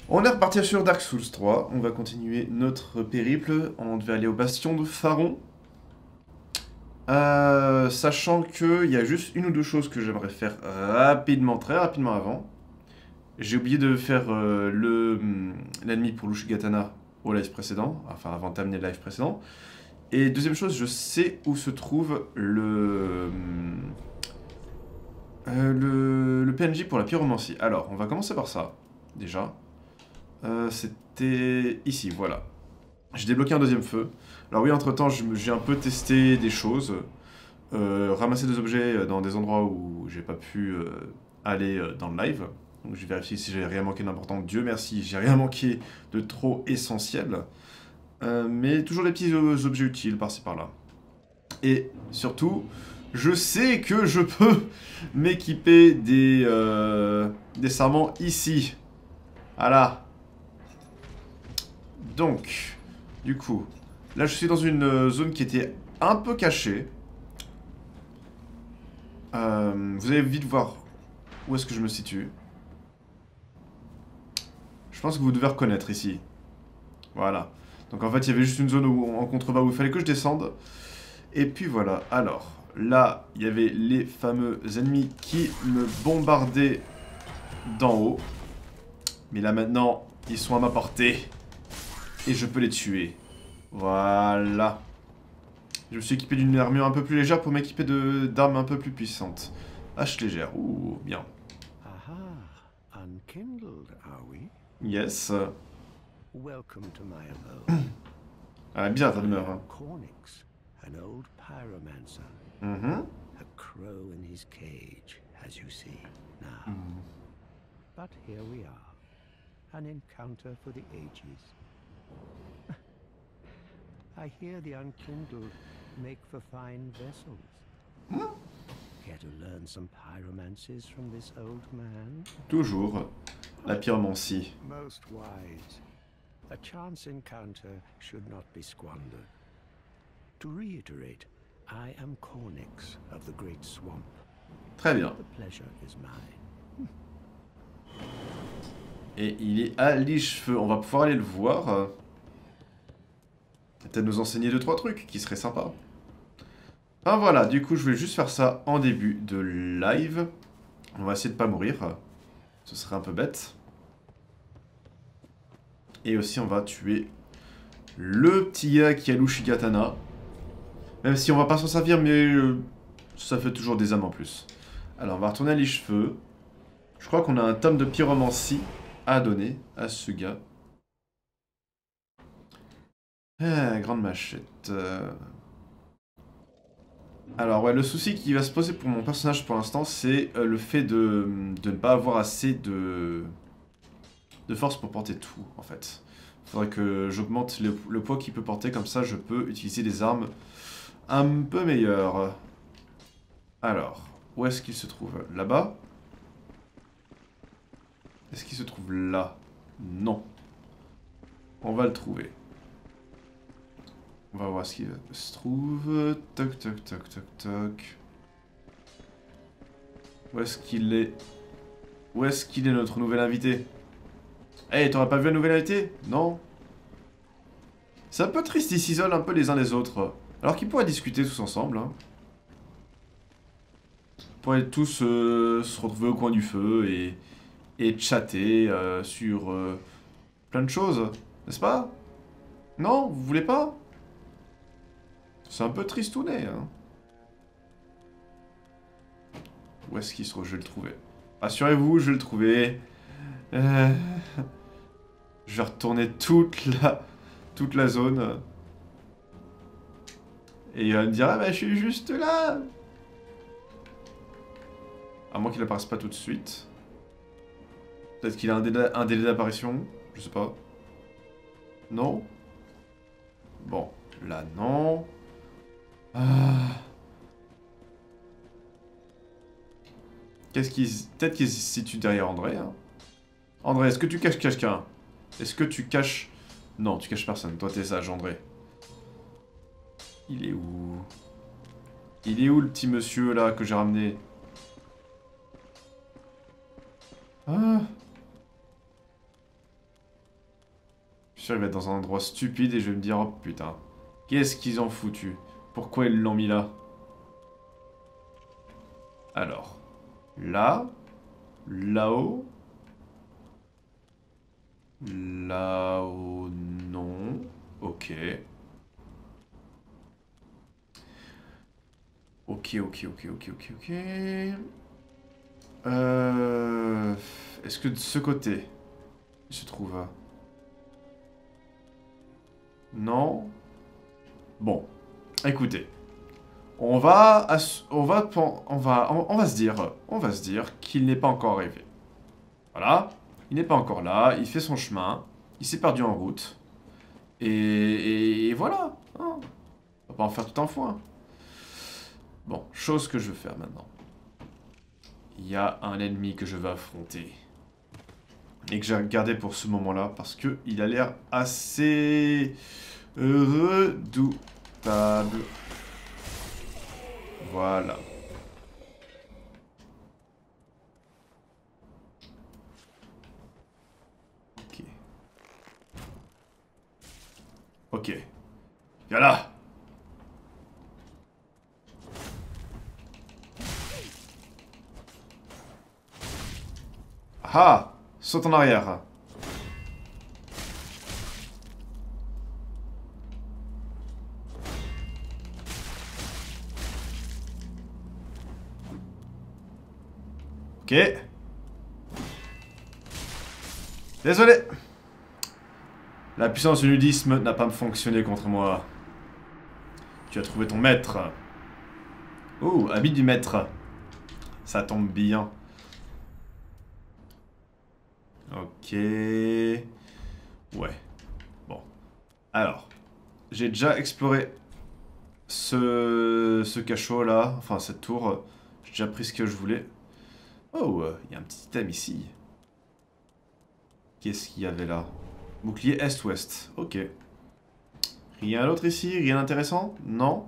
On est reparti sur Dark Souls 3. On va continuer notre périple. On devait aller au bastion de Pharaon. Sachant qu'il y a juste une ou deux choses que j'aimerais faire rapidement, très rapidement avant. J'ai oublié de faire l'ennemi pour l'Ushigatana au live précédent, enfin avant de terminer le live précédent. Et deuxième chose, je sais où se trouve le PNJ pour la pyromancie. Alors, on va commencer par ça, déjà. C'était ici, voilà. J'ai débloqué un deuxième feu. Alors oui, entre-temps, j'ai un peu testé des choses. Ramasser des objets dans des endroits où j'ai pas pu aller dans le live. Donc j'ai vérifié si j'ai rien manqué d'important. Dieu merci, j'ai rien manqué de trop essentiel. Mais toujours des petits objets utiles par-ci par-là. Et surtout, je sais que je peux m'équiper des serments ici. Voilà. Donc, du coup, là je suis dans une zone qui était un peu cachée. Vous allez vite voir où est-ce que je me situe. Je pense que vous devez reconnaître ici. Voilà. Donc en fait, il y avait juste une zone en contrebas où il fallait que je descende. Et puis voilà. Alors, là, il y avait les fameux ennemis qui me bombardaient d'en haut. Mais là maintenant, ils sont à ma portée. Et je peux les tuer. Voilà. Je me suis équipé d'une armure un peu plus légère pour m'équiper d'armes un peu plus puissantes. Hache légère. Ouh, bien. Aha, unkindled, are we? Yes. Welcome to my abode. Ah, bien ta I demeure. am Cornix, an old pyromancer. Mhm. A crow in his cage, as you see now. But here we are, an encounter for the ages. I hear the unkindled make for fine vessels. Care to learn some pyromancies from this old man? Toujours. La pyromancie. Most wise. A chance encounter should not be squandered. To reiterate, I am Cornix of the Great Swamp. Très bien. The pleasure is mine. Et il est à l'Ichefeu. On va pouvoir aller le voir. Peut-être nous enseigner 2-3 trucs qui seraient sympas. Ah voilà, du coup je vais juste faire ça en début de live. On va essayer de pas mourir. Ce serait un peu bête. Et aussi on va tuer le petit gars qui a l'Ushigatana. Même si on va pas s'en servir, mais ça fait toujours des âmes en plus. Alors on va retourner à l'Ichefeu. Je crois qu'on a un tome de pyromancie à donner à ce gars. Ah, grande machette. Alors ouais, le souci qui va se poser pour mon personnage pour l'instant, c'est le fait de ne pas avoir assez de force pour porter tout, en fait. Faudrait que j'augmente le poids qu'il peut porter, comme ça je peux utiliser des armes un peu meilleures. Alors, où est-ce qu'il se trouve? Là-bas? Est-ce qu'il se trouve là? Non. On va le trouver. On va voir ce qu'il se trouve. Toc, toc, toc, toc, toc. Où est-ce qu'il est? Où est-ce qu'il est notre nouvel invité? Eh, t'aurais pas vu un nouvel invité? Non? C'est un peu triste, ils s'isolent un peu les uns les autres. Alors qu'ils pourraient discuter tous ensemble. Hein. Ils pourraient tous se retrouver au coin du feu et chatter sur plein de choses. N'est-ce pas? Non? Vous voulez pas? C'est un peu tristounet, hein. Où est-ce qu'il se trouve? Je vais le trouver. Rassurez-vous, je vais le trouver. Je vais retourner toute la zone. Et il va me dire, ah bah je suis juste là. À moins qu'il apparaisse pas tout de suite. Peut-être qu'il a un délai d'apparition. Je sais pas. Non? Bon, là non. Ah. Peut-être qu'il se situe derrière André. Hein. André, est-ce que tu caches quelqu'un? Est-ce que tu caches... Non, tu caches personne. Toi, t'es sage, André. Il est où? Il est où, le petit monsieur, là, que j'ai ramené? Ah. sûr, il va être dans un endroit stupide et je vais me dire, oh putain, qu'est-ce qu'ils ont foutu? Pourquoi ils l'ont mis là? Alors, là, là-haut, là-haut, non, ok. Ok, ok, ok, ok, ok, ok. Est-ce que de ce côté, il se trouve... Non? Bon, écoutez. On va se dire qu'il n'est pas encore arrivé. Voilà. Il n'est pas encore là, il fait son chemin, il s'est perdu en route. Et voilà. Hein. On va pas en faire tout un foin. Bon, chose que je vais faire maintenant. Il y a un ennemi que je vais affronter. Et que j'ai gardé pour ce moment-là, parce que il a l'air assez... redoutable. Voilà. Ok. Ok. Viens là. Ah! Saute en arrière. Ok. Désolé. La puissance du nudisme n'a pas fonctionné contre moi. Tu as trouvé ton maître. Oh, habit du maître. Ça tombe bien. Ok. Ouais. Bon. Alors. J'ai déjà exploré ce cachot là. Enfin, cette tour. J'ai déjà pris ce que je voulais. Oh, il y a un petit item ici. Qu'est-ce qu'il y avait là? Bouclier est-ouest. Ok. Rien d'autre ici? Rien d'intéressant? Non?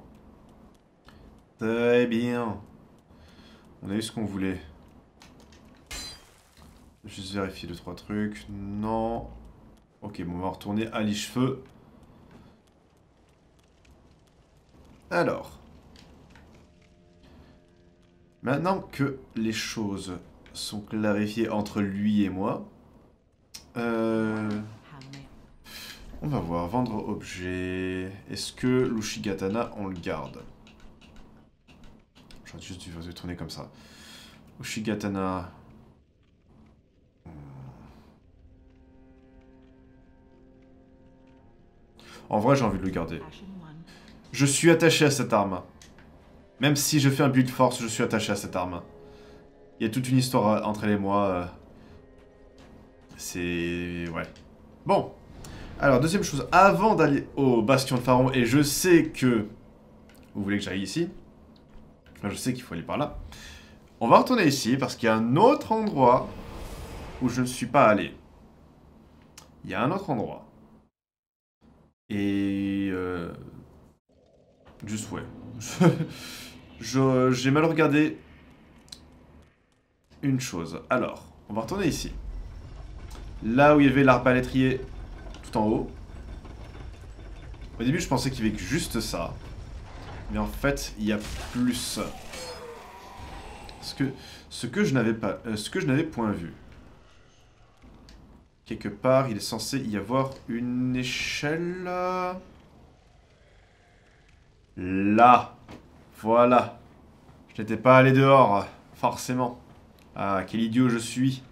Très bien. On a eu ce qu'on voulait. Juste vérifier 2-3 trucs. Non. Ok, bon, on va retourner à l'Ichefeu. Alors. Maintenant que les choses sont clarifiées entre lui et moi, on va voir. Vendre objet. Est-ce que l'Ushigatana, on le garde? J'aurais juste dû tourner comme ça. Ushigatana. En vrai, j'ai envie de le garder. Je suis attaché à cette arme. Même si je fais un build force, je suis attaché à cette arme. Il y a toute une histoire entre elle et moi. C'est... ouais. Bon. Alors, deuxième chose. Avant d'aller au Bastion de Pharaon, et je sais que... Vous voulez que j'aille ici? Enfin, je sais qu'il faut aller par là. On va retourner ici, parce qu'il y a un autre endroit où je ne suis pas allé. Il y a un autre endroit. Et... juste, ouais. J'ai mal regardé une chose. Alors, on va retourner ici. Là où il y avait l'arbalétrier tout en haut. Au début, je pensais qu'il y avait que juste ça. Mais en fait, il y a plus. Ce que je n'avais pas, ce que je n'avais point vu. Quelque part, il est censé y avoir une échelle. Là. Voilà. Je n'étais pas allé dehors, forcément. Ah, quel idiot je suis.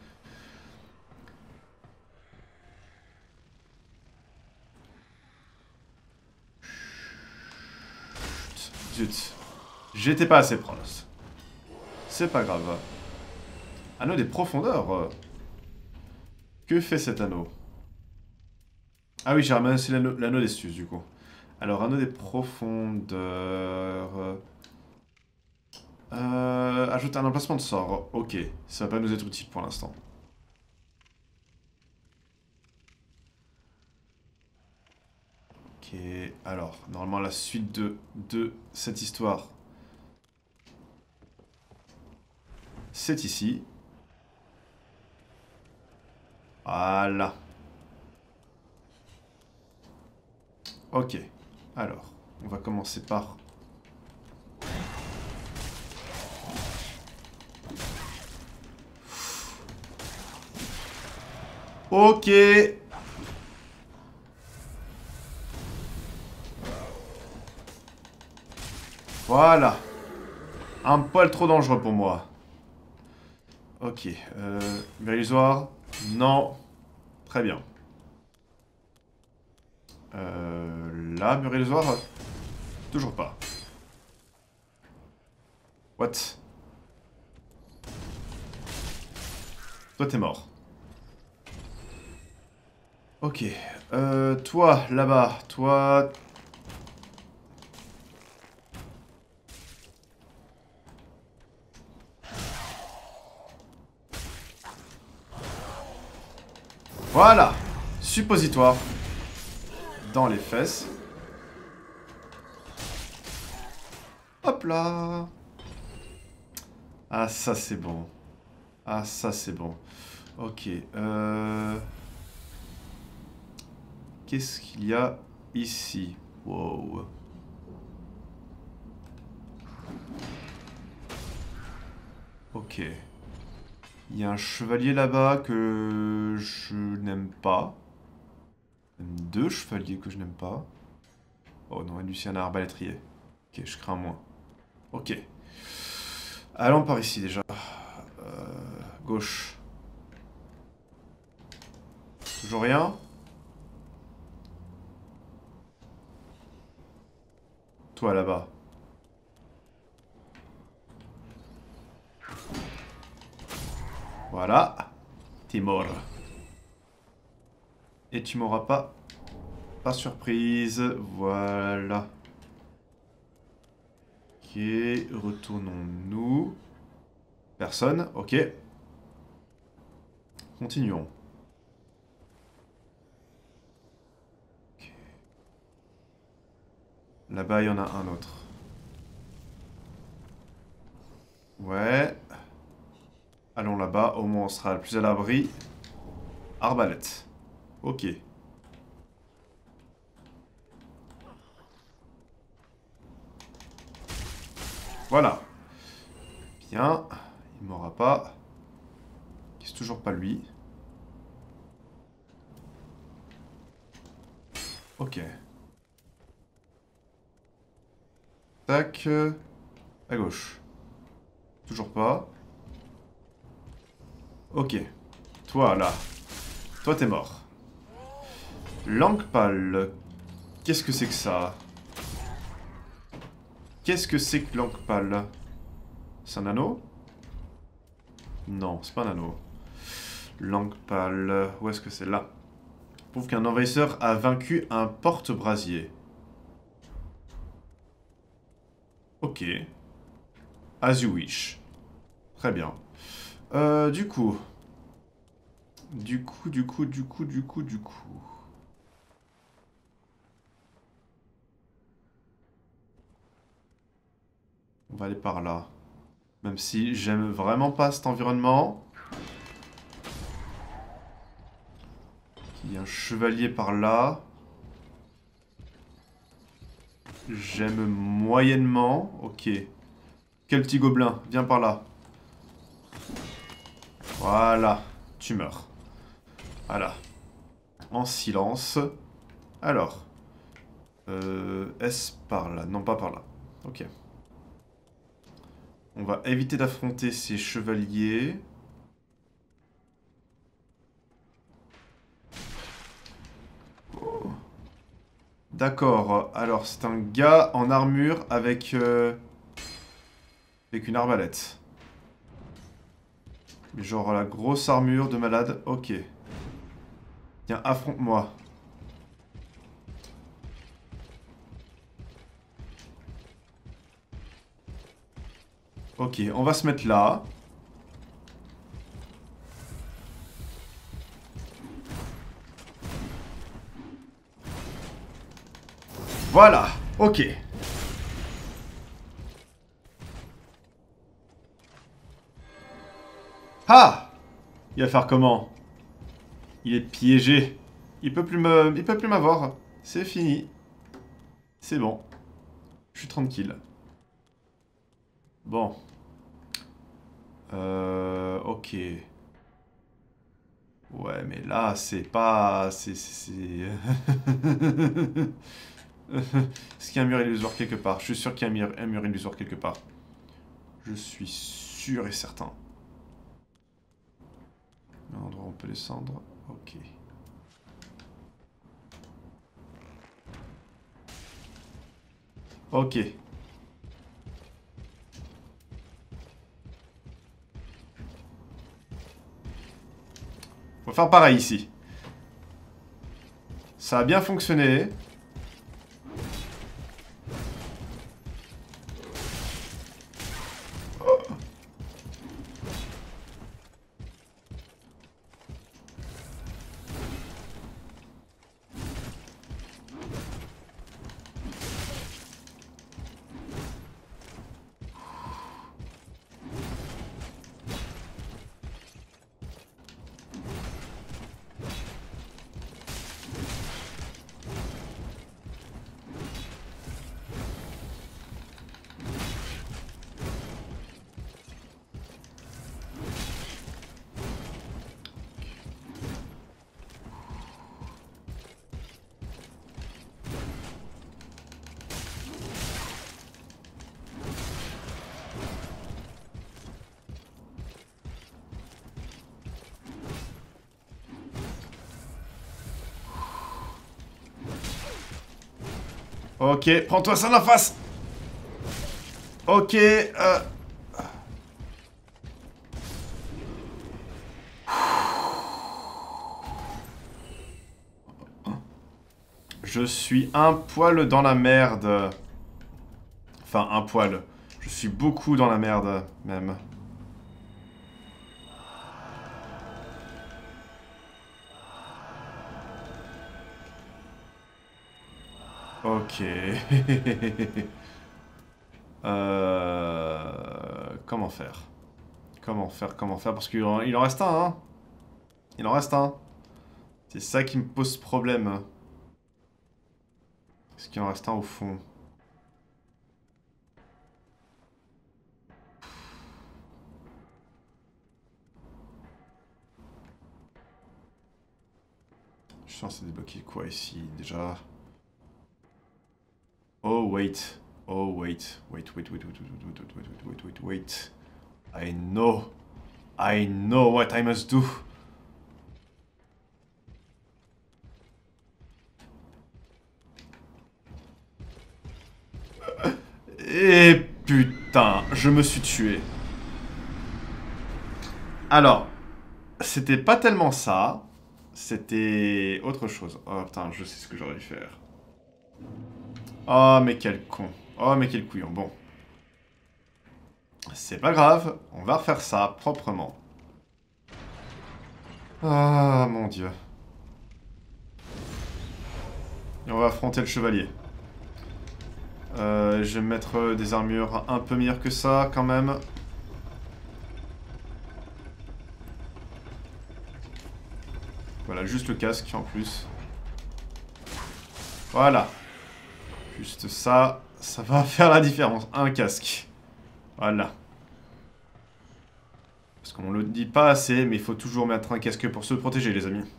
Zut. J'étais pas assez proche. C'est pas grave. Anneau des profondeurs. Que fait cet anneau? Ah oui, j'ai ramassé l'anneau d'Estius, du coup. Alors, anneau des profondeurs... ajoute un emplacement de sort. Ok, ça va pas nous être utile pour l'instant. Ok, alors, normalement la suite de cette histoire, c'est ici. Voilà. Ok. Alors, on va commencer par... Ok. Voilà. Un poil trop dangereux pour moi. Ok. Illusoire. Non. Très bien. Là, mur illusoire. Toujours pas. What? Toi, t'es mort. Ok. Toi, là-bas. Toi... Voilà. Suppositoire. Dans les fesses. Hop là. Ah, ça, c'est bon. Ah, ça, c'est bon. Ok. Qu'est-ce qu'il y a ici? Wow. Ok. Il y a un chevalier là-bas que je n'aime pas. Même deux chevaliers que je n'aime pas. Oh non, Lucien a un arbalétrier. Ok, je crains moins. Ok. Allons par ici déjà. Gauche. Toujours rien. Toi là-bas. Voilà. T'es mort. Et tu m'auras pas. Par surprise. Voilà. Ok. Retournons-nous. Personne. Ok. Continuons. Ok. Là-bas, il y en a un autre. Ouais. Allons là-bas. Au moins, on sera le plus à l'abri. Arbalète. Ok. Voilà. Bien. Il m'aura pas. C'est toujours pas lui. Ok. Tac. À gauche. Toujours pas. Ok. Toi, là. Toi, t'es mort. Langue pâle. Qu'est-ce que c'est que ça? Qu'est-ce que c'est que langue pâle? C'est un anneau? Non, c'est pas un anneau. Langue pâle. Où est-ce que c'est? Là. Prouve qu'un envahisseur a vaincu un porte-brasier. Ok. As you wish. Très bien. Du coup. Du coup. On va aller par là. Même si j'aime vraiment pas cet environnement. Il y a un chevalier par là. J'aime moyennement. Ok. Quel petit gobelin. Viens par là. Voilà. Tu meurs. Voilà. En silence. Alors. Est-ce par là? Non, pas par là. Ok. On va éviter d'affronter ces chevaliers. Oh. D'accord. Alors, c'est un gars en armure avec une arbalète. Mais genre la grosse armure de malade. Ok. Tiens, affronte-moi. Ok, on va se mettre là. Voilà. Ok. Ah! Il va faire comment? Il est piégé. Il peut plus m'avoir. C'est fini. C'est bon. Je suis tranquille. Bon. Ok. Ouais, mais là, c'est pas... C'est... Est-ce qu'il y a un mur illusoire quelque part? Je suis sûr qu'il y a un mur illusoire quelque part. Je suis sûr et certain. Un endroit où on peut descendre. Ok. Ok. On va faire pareil ici. Ça a bien fonctionné. Ok, prends-toi ça dans la face. Ok, Je suis un poil dans la merde. Enfin, un poil. Je suis beaucoup dans la merde, même. Ok. Comment faire? Comment faire? Parce qu'il il en reste un, hein? Il en reste un. C'est ça qui me pose problème. Est-ce qu'il en reste un au fond? Je suis censé débloquer quoi ici, déjà? Oh, wait. Oh, wait. Wait. I know. I know what I must do. Et putain, je me suis tué. Alors, c'était pas tellement ça. C'était autre chose. Oh putain, je sais ce que j'aurais dû faire. Oh mais quel con. Oh mais quel couillon. Bon. C'est pas grave, on va refaire ça proprement. Ah mon dieu. Et on va affronter le chevalier. Je vais mettre des armures un peu meilleures que ça quand même. Voilà, juste le casque en plus. Voilà. Juste ça, ça va faire la différence. Un casque. Voilà. Parce qu'on le dit pas assez, mais il faut toujours mettre un casque pour se protéger, les amis.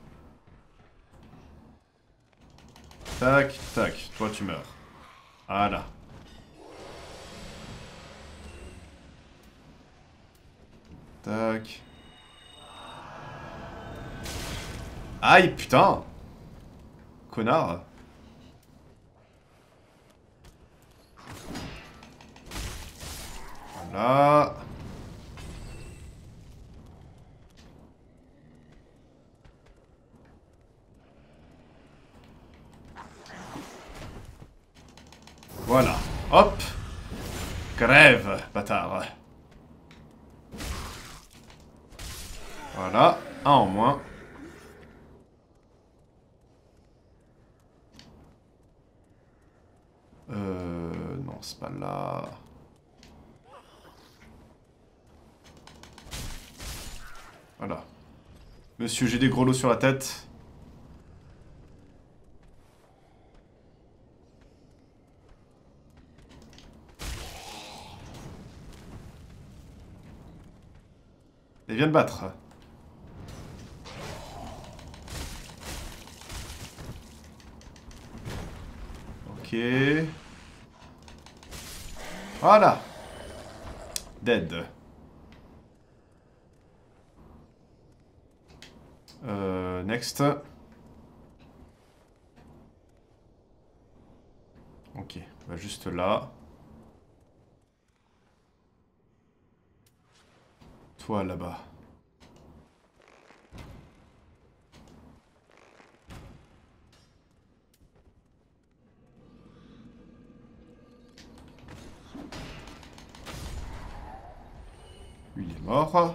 Tac, tac. Toi, tu meurs. Voilà. Tac. Aïe, putain! Connard. Voilà. Voilà. Hop. Crève, bâtard. Voilà. Un en moins. Non, c'est pas là. Voilà. Monsieur, j'ai des gros lots sur la tête. Et viens te battre. Ok. Voilà. Dead. Next. Ok, bah juste là. Toi là-bas. Lui il est mort.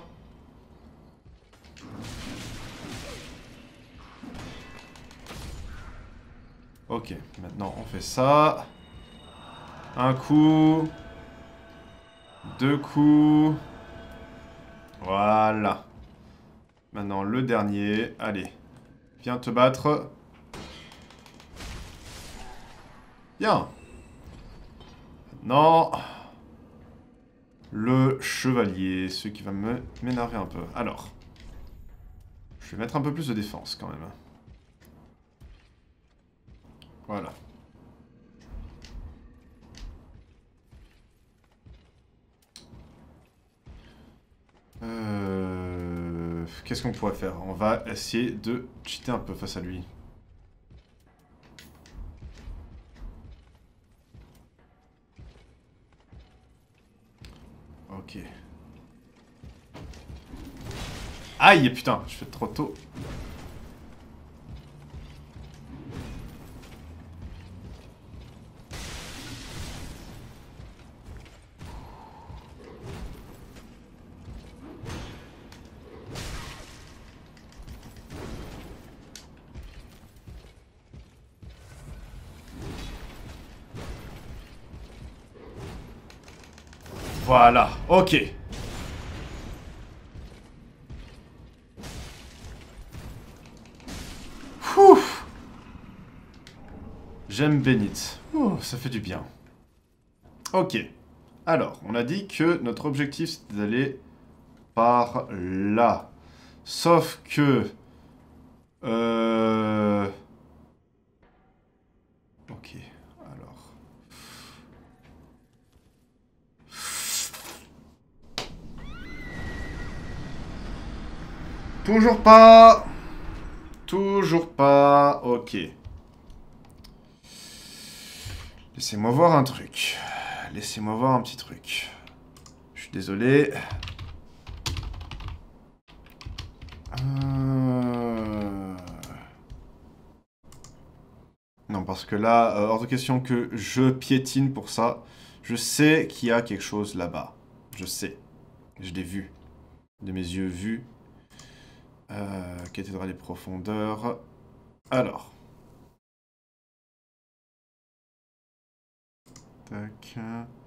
Ok, maintenant on fait ça. Un coup. Deux coups. Voilà. Maintenant le dernier. Allez. Viens te battre. Bien. Non. Le chevalier. Ce qui va m'énerver un peu. Alors. Je vais mettre un peu plus de défense quand même. Voilà. Qu'est-ce qu'on pourrait faire? On va essayer de cheater un peu face à lui. Ok. Aïe, putain, je fais trop tôt. Voilà, ok. Ouf. J'aime Bénite. Oh, ça fait du bien. Ok. Alors, on a dit que notre objectif c'était d'aller par là. Sauf que... Ok, alors... Toujours pas. Toujours pas. Ok. Laissez-moi voir un truc. Laissez-moi voir un petit truc. Je suis désolé. Non, parce que là, hors de question que je piétine pour ça. Je sais qu'il y a quelque chose là-bas. Je sais. Je l'ai vu. De mes yeux vus. Cathédrale des profondeurs. Alors. Tac.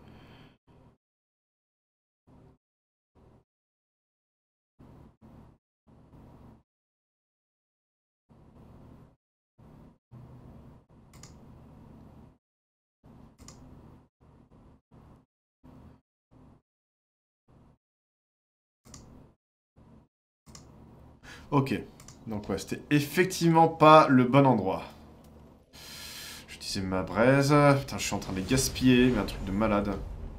Ok. Donc ouais, c'était effectivement pas le bon endroit. J'utilisais ma braise. Putain, je suis en train de les gaspiller, mais un truc de malade.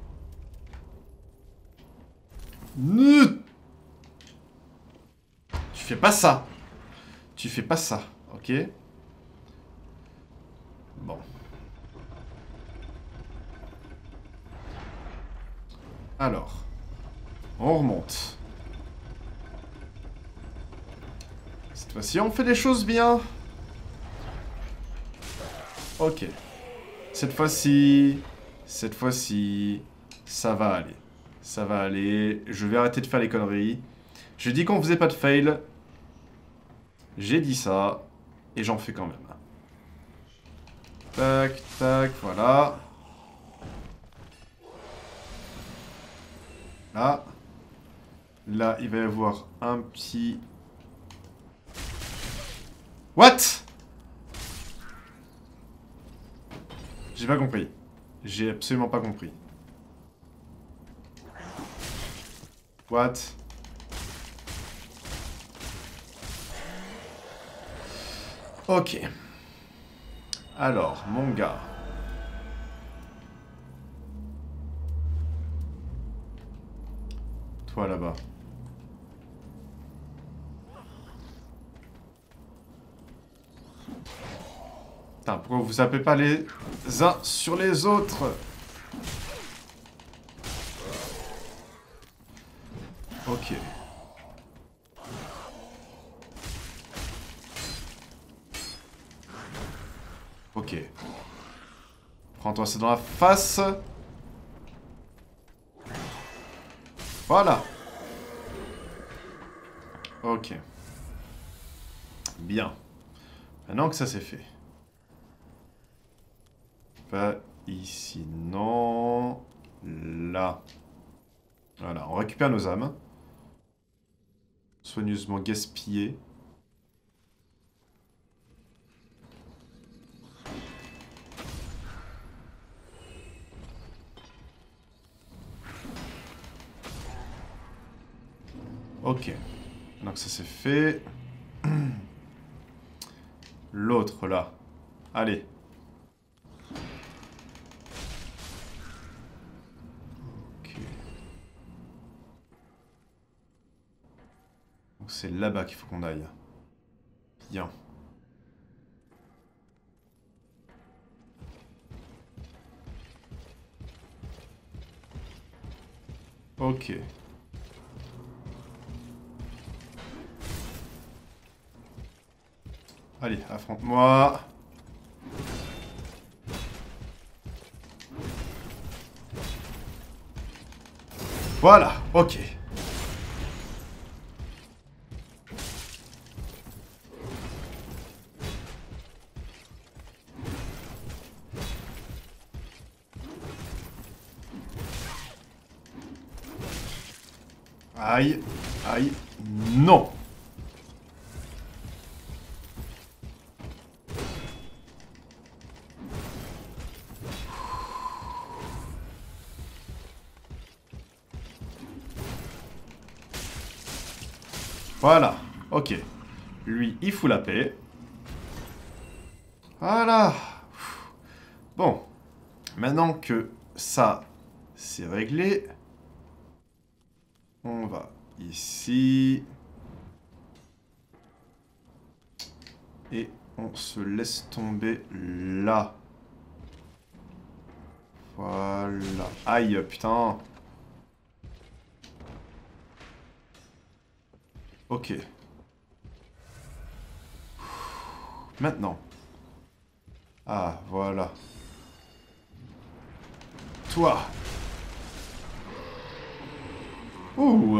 Tu fais pas ça. Tu fais pas ça, ok? Bon. Alors. On remonte. Cette fois-ci, on fait les choses bien. Ok. Cette fois-ci, ça va aller. Ça va aller. Je vais arrêter de faire les conneries. J'ai dit qu'on faisait pas de fail. J'ai dit ça. Et j'en fais quand même. Tac, tac, voilà. Là. Là, il va y avoir un petit... What? J'ai pas compris. J'ai absolument pas compris. What? Ok. Alors, mon gars. Toi là-bas. Putain, pourquoi vous sapez pas les uns sur les autres? Ok. Ok. Prends-toi ça dans la face. Voilà. Ok. Bien. Maintenant que ça c'est fait. Pas ici, non. Là. Voilà, on récupère nos âmes. Soigneusement gaspillées. Ok. Donc ça c'est fait. L'autre là. Allez. Ok. Donc c'est là-bas qu'il faut qu'on aille. Bien. Ok. Allez, affronte-moi. Voilà, ok. Aïe, aïe, non. Voilà, ok. Lui, il fout la paix. Voilà. Bon. Maintenant que ça, c'est réglé. On va ici. Et on se laisse tomber là. Voilà. Aïe, putain. Ok. Maintenant. Ah, voilà. Toi. Ouh.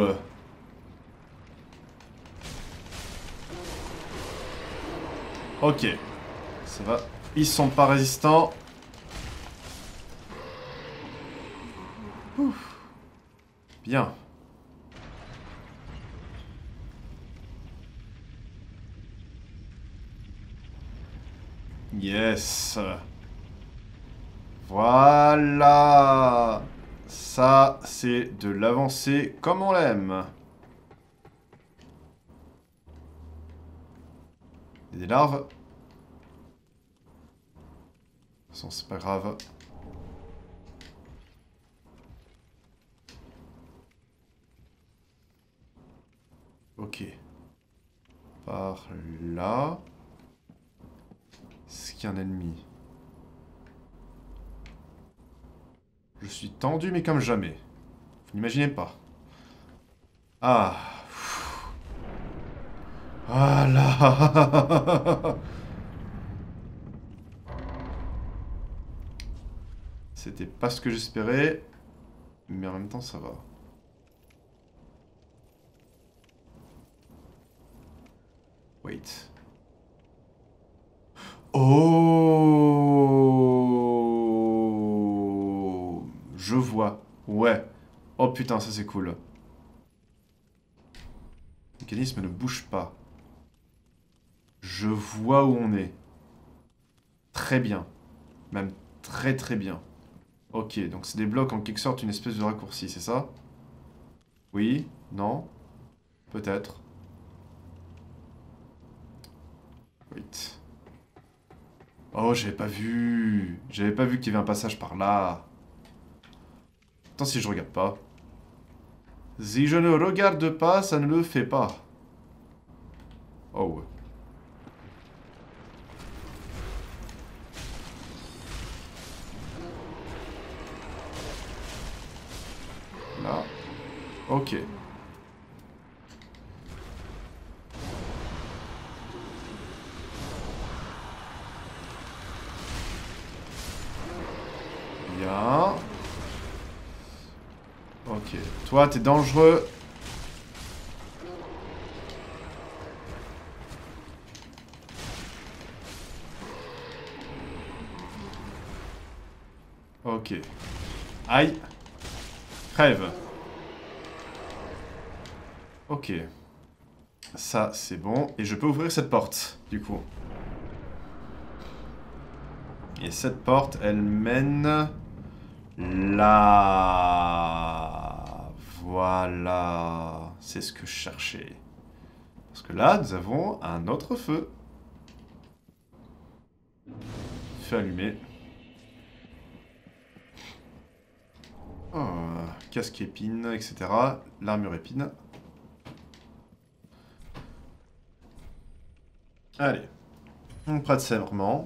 Ok. Ça va. Ils sont pas résistants. Ouf. Bien. Yes. Voilà. Ça, c'est de l'avancée comme on l'aime. Il y a des larves. De toute façon, c'est pas grave. Ok. Par là. Est-ce qu'il y a un ennemi? Je suis tendu, mais comme jamais. Vous n'imaginez pas. Ah. Voilà. C'était pas ce que j'espérais. Mais en même temps, ça va. Wait. Oh, je vois. Ouais. Oh putain, ça c'est cool. Le mécanisme ne bouge pas. Je vois où on est. Très bien. Même très très bien. Ok, donc c'est des blocs en quelque sorte une espèce de raccourci, c'est ça? Oui? Non? Peut-être. Wait. Oh, j'avais pas vu. J'avais pas vu qu'il y avait un passage par là. Attends, si je regarde pas. Si je ne regarde pas, ça ne le fait pas. Oh. Là. Ok. Bien. Ok. Toi, t'es dangereux. Ok. Aïe. Crève. Ok. Ça, c'est bon. Et je peux ouvrir cette porte, du coup. Et cette porte, elle mène... là. Voilà. C'est ce que je cherchais. Parce que là, nous avons un autre feu. Feu allumé. Oh, casque épine, etc. L'armure épine. Allez. On prête serment.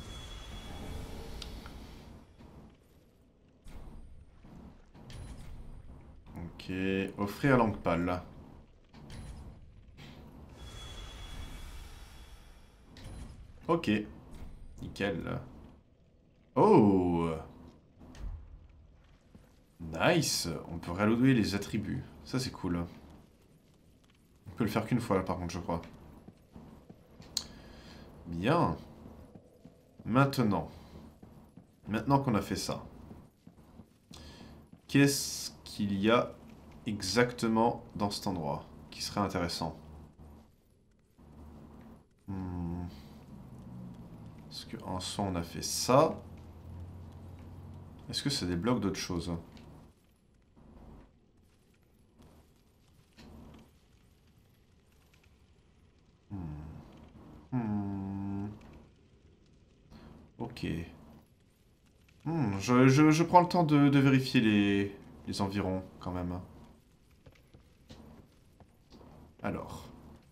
Ok. Offrir langue pâle. Ok. Nickel. Oh! Nice! On peut réallouer les attributs. Ça, c'est cool. On peut le faire qu'une fois, là, par contre, je crois. Bien. Maintenant. Maintenant qu'on a fait ça. Qu'est-ce qu'il y a exactement dans cet endroit qui serait intéressant? Parce qu'en soi, on a fait ça. Est-ce que ça débloque d'autres choses? Ok. Je prends le temps de vérifier les environs, quand même. Alors.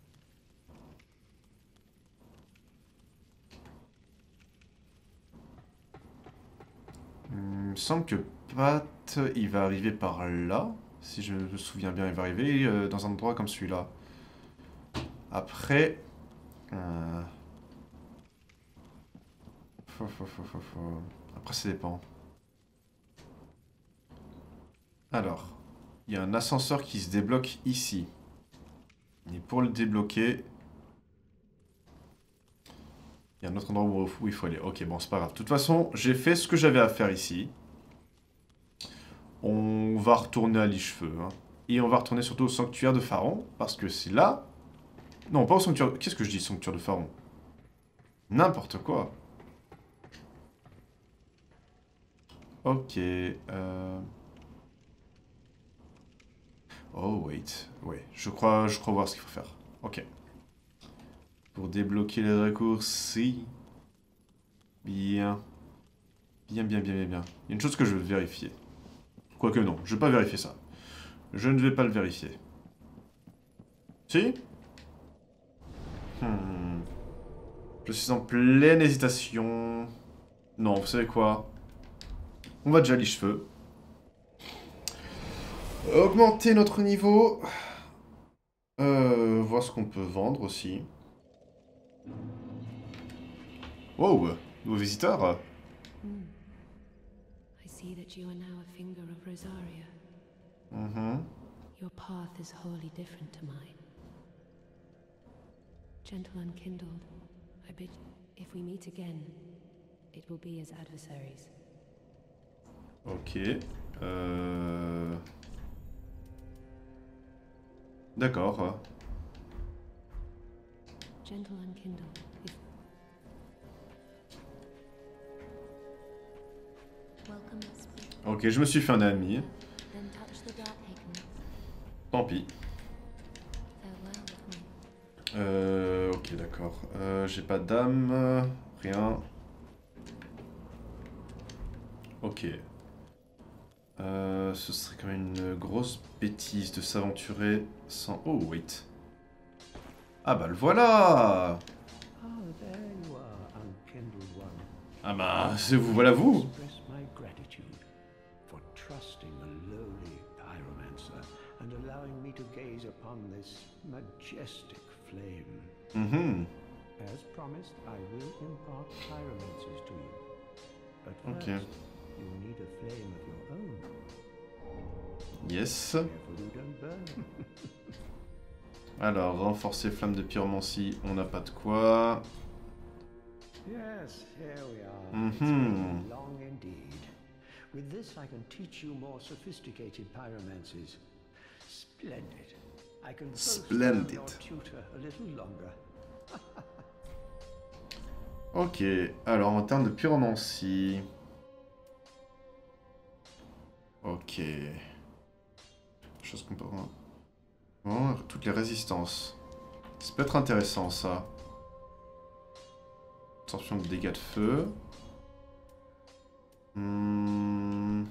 Il me semble que Pat, il va arriver par là. Si je me souviens bien, il va arriver dans un endroit comme celui-là. Après... Après, ça dépend. Alors, il y a un ascenseur qui se débloque ici. Et pour le débloquer... Il y a un autre endroit où il faut aller. Ok, bon, c'est pas grave. De toute façon, j'ai fait ce que j'avais à faire ici. On va retourner à Lichefeu. Hein. Et on va retourner surtout au sanctuaire de Pharaon. Parce que c'est là... Non, pas au sanctuaire... Qu'est-ce que je dis, sanctuaire de Pharaon? N'importe quoi. Ok. Oh, wait. Ouais, je crois voir ce qu'il faut faire. Ok. Pour débloquer les raccourcis. Bien. Bien, bien, bien, bien, bien. Il y a une chose que je veux vérifier. Quoique non, je vais pas vérifier ça. Je ne vais pas le vérifier. Si? Je suis en pleine hésitation. Non, vous savez quoi? On va déjà les cheveux. Augmenter notre niveau. Voir ce qu'on peut vendre aussi. Wow, nouveau visiteur. I see that you are now a finger of Rosaria. Your path is wholly different to mine. Gentle unkindled, I bid if we meet again, it will be as adversaries. Ok. D'accord. Gentle unkindled, if... Welcome us. Ok, je me suis fait un ennemi. Then touch the dark Haken. Tant pis. Farewell with me. Ok, d'accord. J'ai pas d'âme. Rien. Ok. Ce serait quand même une grosse bêtise de s'aventurer sans... Oh, wait. Ah bah le voilà. Ah bah, c'est vous, voilà vous. As promised, I will impart pyromancies to you. But Ok. first, you need a flame of your own. Yes. Careful you don't burn. Alors, renforcer flamme de pyromancie, on n'a pas de quoi. Yes, here we are. Mhm. It's been long indeed. With this, I can teach you more sophisticated pyromancies. Splendid. I can Splendid. your tutor a little longer. Ok, alors en termes de pyromancie... Ok. Chose qu'on peut... Oh, toutes les résistances. Ça peut être intéressant, ça. Absorption de dégâts de feu. On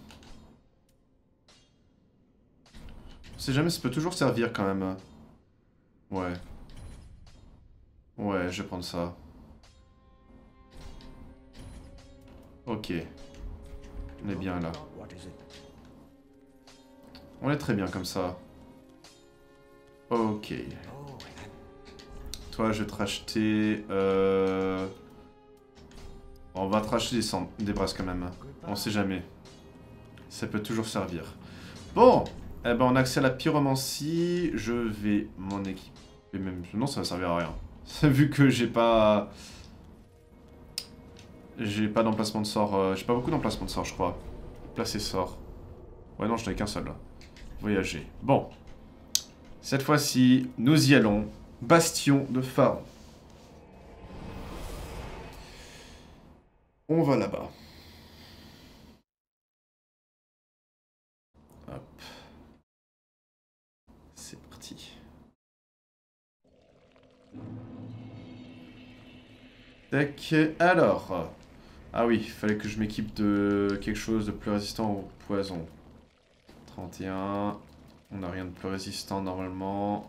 sait jamais, ça peut toujours servir quand même. Ouais. Ouais, je vais prendre ça. Ok. On est bien là. On est très bien comme ça. Ok. Toi, je vais te racheter... On va te racheter des brasses quand même. On sait jamais. Ça peut toujours servir. Bon, eh ben on a accès à la pyromancie. Je vais m'en équiper. Même... Non, ça va servir à rien. Vu que j'ai pas... J'ai pas d'emplacement de sort. J'ai pas beaucoup d'emplacement de sort, je crois. Placer sort. Ouais, non, j'en ai qu'un seul là. Voyager. Bon. Cette fois-ci, nous y allons. Bastion de Pharaon. On va là-bas. Hop. C'est parti. Tac. Alors. Ah oui, il fallait que je m'équipe de quelque chose de plus résistant au poison. 31. On n'a rien de plus résistant normalement.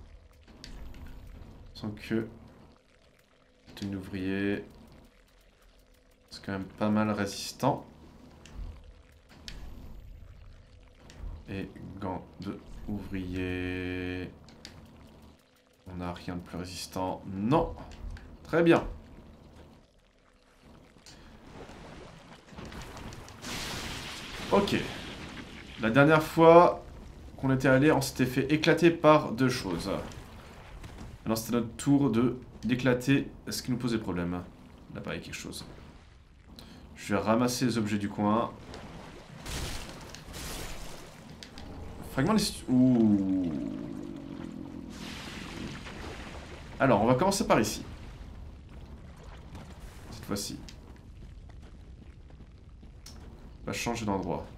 Sans que... Tenue ouvrier. C'est quand même pas mal résistant. Et gants de ouvrier. On n'a rien de plus résistant. Non. Très bien. Ok. La dernière fois qu'on était allé, on s'était fait éclater par deux choses. Alors c'était notre tour d'éclater ce qui nous posait problème. Là-bas, il y a quelque chose. Je vais ramasser les objets du coin. Fragment des... Ouh. Alors, on va commencer par ici. Cette fois-ci. On va changer d'endroit.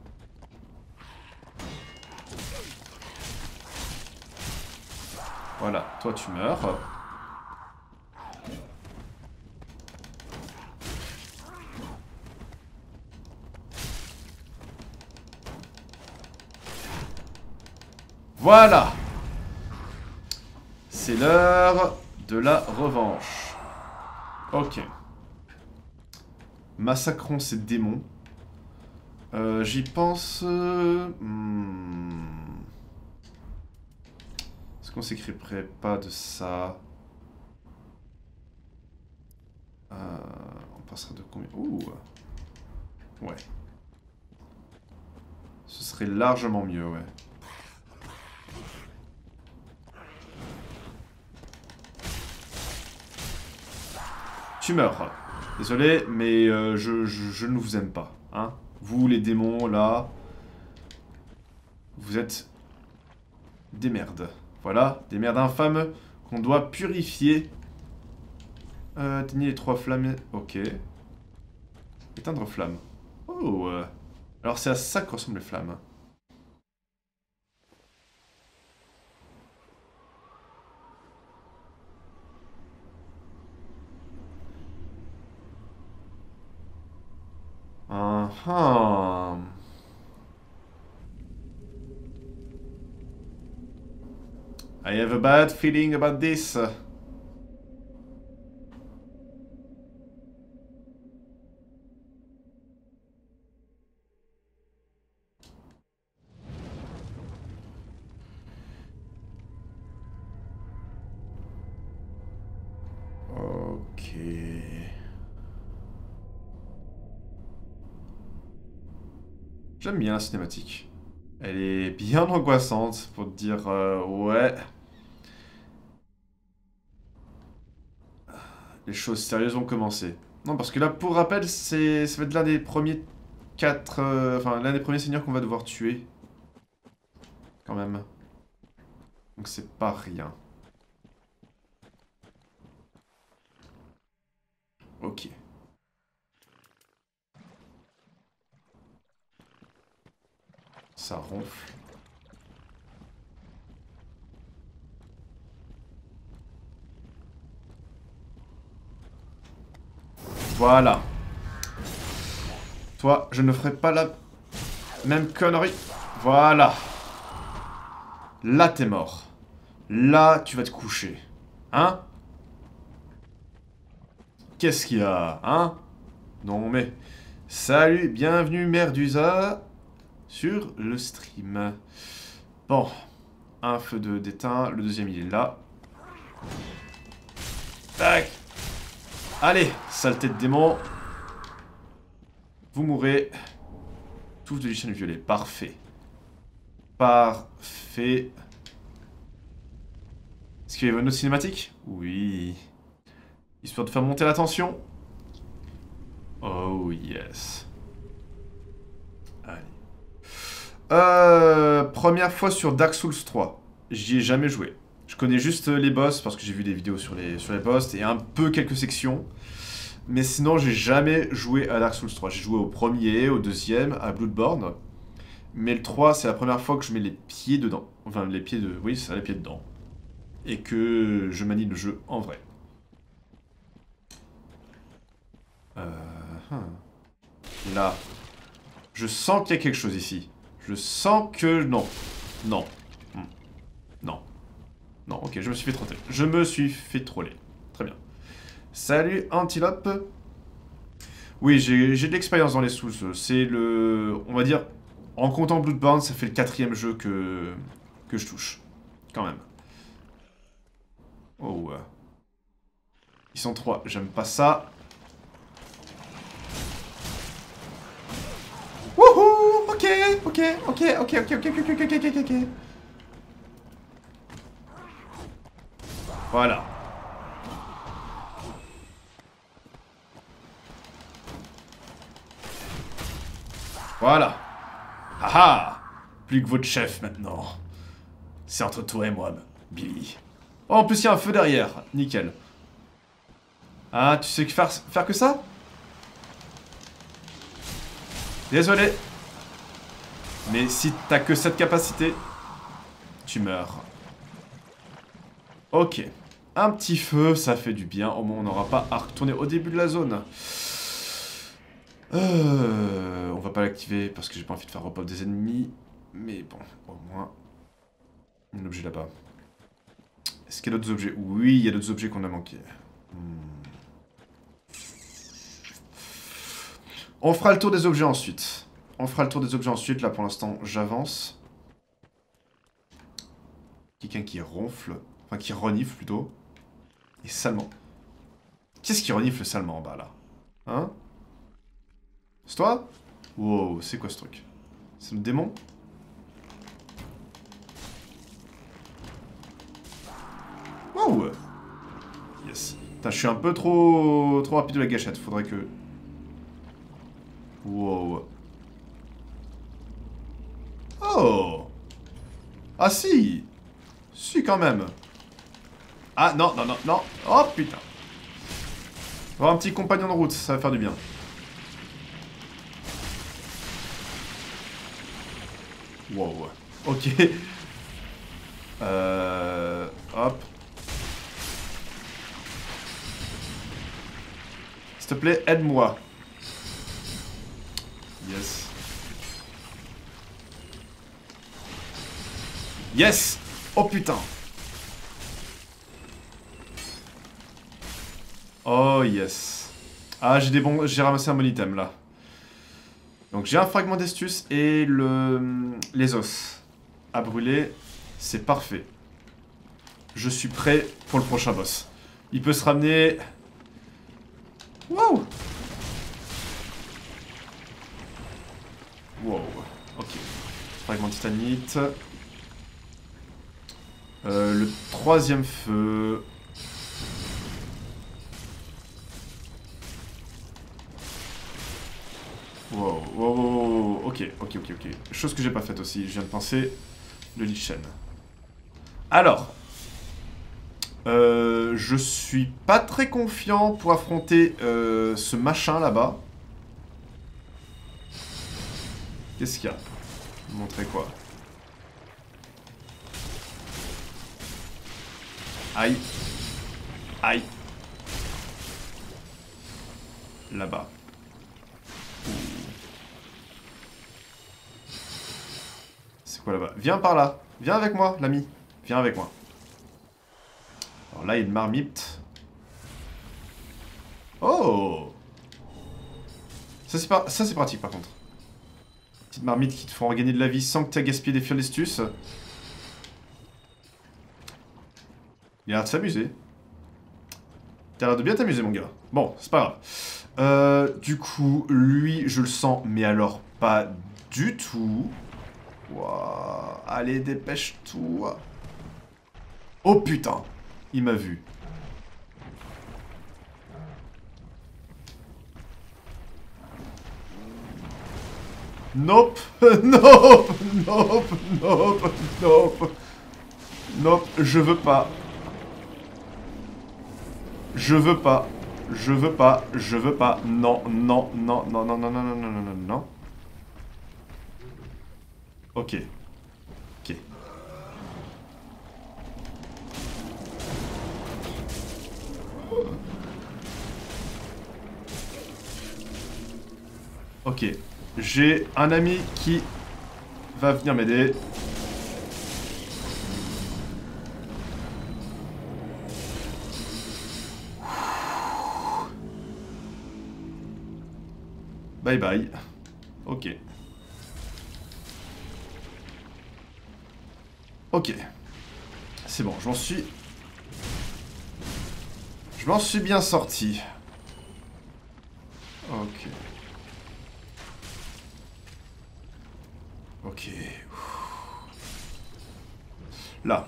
Voilà, toi tu meurs. Voilà. C'est l'heure de la revanche. Ok. Massacrons ces démons. J'y pense... Est-ce qu'on s'écrirait pas de ça? On passera de combien? Ouh. Ouais. Ce serait largement mieux, ouais. Tu meurs. Désolé, mais je ne vous aime pas. Hein? Vous, les démons, là... Vous êtes... des merdes. Voilà, des merdes infâmes qu'on doit purifier. Éteigner les 3 flammes. Ok. Éteindre flamme. Oh. Alors c'est à ça que ressemblent les flammes. Ah. I have a bad feeling about this. Ok. J'aime bien la cinématique. Elle est bien angoissante, pour te dire, ouais. Les choses sérieuses vont commencer. Non, parce que là, pour rappel, ça va être l'un des premiers 4... enfin, l'un des premiers seigneurs qu'on va devoir tuer. Quand même. Donc c'est pas rien. Ok. Ça ronfle. Voilà. Toi, je ne ferai pas la même connerie. Voilà. Là, t'es mort. Là, tu vas te coucher. Hein? Qu'est-ce qu'il y a? Hein? Non, mais... Salut, bienvenue, Merdusa, sur le stream. Bon. Un feu d'éteint. Le deuxième, il est là. Tac. Allez, saleté de démon. Vous mourrez. Touffe de lichen violet. Parfait. Parfait. Est-ce qu'il y a une autre cinématique? Oui. Histoire de faire monter la tension. Oh yes. Allez. Première fois sur Dark Souls 3. J'y ai jamais joué. Je connais juste les boss parce que j'ai vu des vidéos sur les boss et un peu quelques sections. Mais sinon, j'ai jamais joué à Dark Souls 3. J'ai joué au premier, au deuxième, à Bloodborne. Mais le 3, c'est la première fois que je mets les pieds dedans. Enfin, les pieds de... Oui, c'est ça, les pieds dedans. Et que je manie le jeu en vrai. Là. Je sens qu'il y a quelque chose ici. Je sens que... Non. Non. Non. Non, ok, je me suis fait troller. Je me suis fait troller. Très bien. Salut, Antilope. Oui, j'ai de l'expérience dans les Souls. C'est le... On va dire... En comptant Bloodborne, ça fait le 4e jeu que je touche. Quand même. Oh. Ils sont 3. J'aime pas ça. Wouhou! Ok. Voilà. Voilà. Haha! Plus que votre chef maintenant. C'est entre toi et moi, Billy. Oh, en plus, il y a un feu derrière. Nickel. Ah, tu sais que faire que ça? Désolé. Mais si t'as que cette capacité, tu meurs. Ok. Un petit feu, ça fait du bien. Au moins, on n'aura pas à retourner au début de la zone. On va pas l'activer parce que j'ai pas envie de faire repop des ennemis. Mais bon, au moins... Un objet là-bas. Est-ce qu'il y a d'autres objets? Oui, il y a d'autres objets qu'on a manqué. On fera le tour des objets ensuite. Là, pour l'instant, j'avance. Quelqu'un qui ronfle. Enfin, qui renifle, plutôt. Et salement. Qu'est-ce qui renifle salement, en bas, là? Hein? C'est toi? Wow, c'est quoi ce truc? C'est le démon? Wow! Yes. Putain, je suis un peu trop rapide de la gâchette. Faudrait que... Wow. Oh! Ah si! Si, quand même. Ah, non. Oh, putain. Avoir un petit compagnon de route, ça va faire du bien. Wow. Ok. Hop. S'il te plaît, aide-moi. Yes. Yes! Oh putain! Oh yes. Ah, j'ai ramassé un bon item là. Donc j'ai un fragment d'estus et les os à brûler. C'est parfait. Je suis prêt pour le prochain boss. Il peut se ramener... Wow! Wow. Ok. Fragment de titanite. Le troisième feu... Wow, wow, wow, wow, ok. Chose que j'ai pas faite aussi, je viens de penser, le Lich Chen. Alors, je suis pas très confiant pour affronter ce machin là-bas. Qu'est-ce qu'il y a? Montrer quoi? Aïe. Aïe. Là-bas. C'est quoi là-bas? Viens par là. Viens avec moi, l'ami. Viens avec moi. Alors là, il y a une marmite. Oh! Ça, c'est pratique, par contre. Petite marmite qui te font regagner de la vie sans que tu aies gaspillé des fioles d'estus. Il a l'air de s'amuser. T'as l'air de bien t'amuser, mon gars. Bon, c'est pas grave. Du coup, lui, je le sens, mais alors pas du tout. Wow. Allez, dépêche-toi. Oh putain, il m'a vu. Nope, nope, nope, nope, nope. Nope, je veux pas. Je veux pas. Je veux pas. Je veux pas. Non, non, non, non, non, non, non, non, non, non, non, non. Ok. Ok. Ok. J'ai un ami qui va venir m'aider. Bye bye. Ok. Ok. C'est bon, je m'en suis bien sorti. Ok. Ok. Là.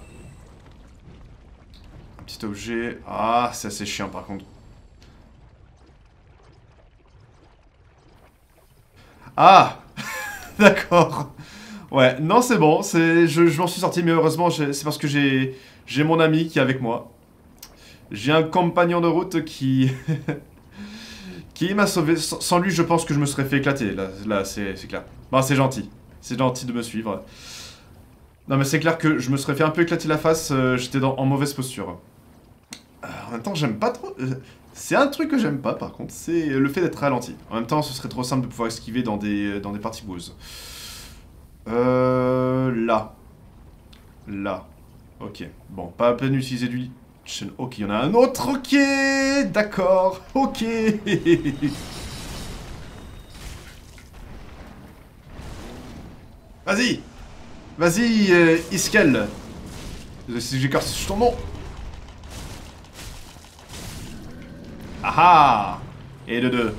Un petit objet. Ah, c'est assez chiant par contre. Ah. D'accord. Ouais, non c'est bon, je m'en suis sorti, mais heureusement c'est parce que j'ai mon ami qui est avec moi. J'ai un compagnon de route qui... qui m'a sauvé. Sans lui, je pense que je me serais fait éclater, là c'est clair. Bon, c'est gentil de me suivre. Non mais c'est clair que je me serais fait un peu éclater la face, j'étais en mauvaise posture. En même temps, j'aime pas trop... c'est un truc que j'aime pas par contre, c'est le fait d'être ralenti. En même temps, ce serait trop simple de pouvoir esquiver dans des parties boueuses. Là. Là. Ok. Bon, pas à peine d'utiliser du... Ok, il y en a un autre. Ok. D'accord. Ok. Vas-y. Vas-y, Iskel. Si j'écarte ton nom. Ah ah. Et de deux.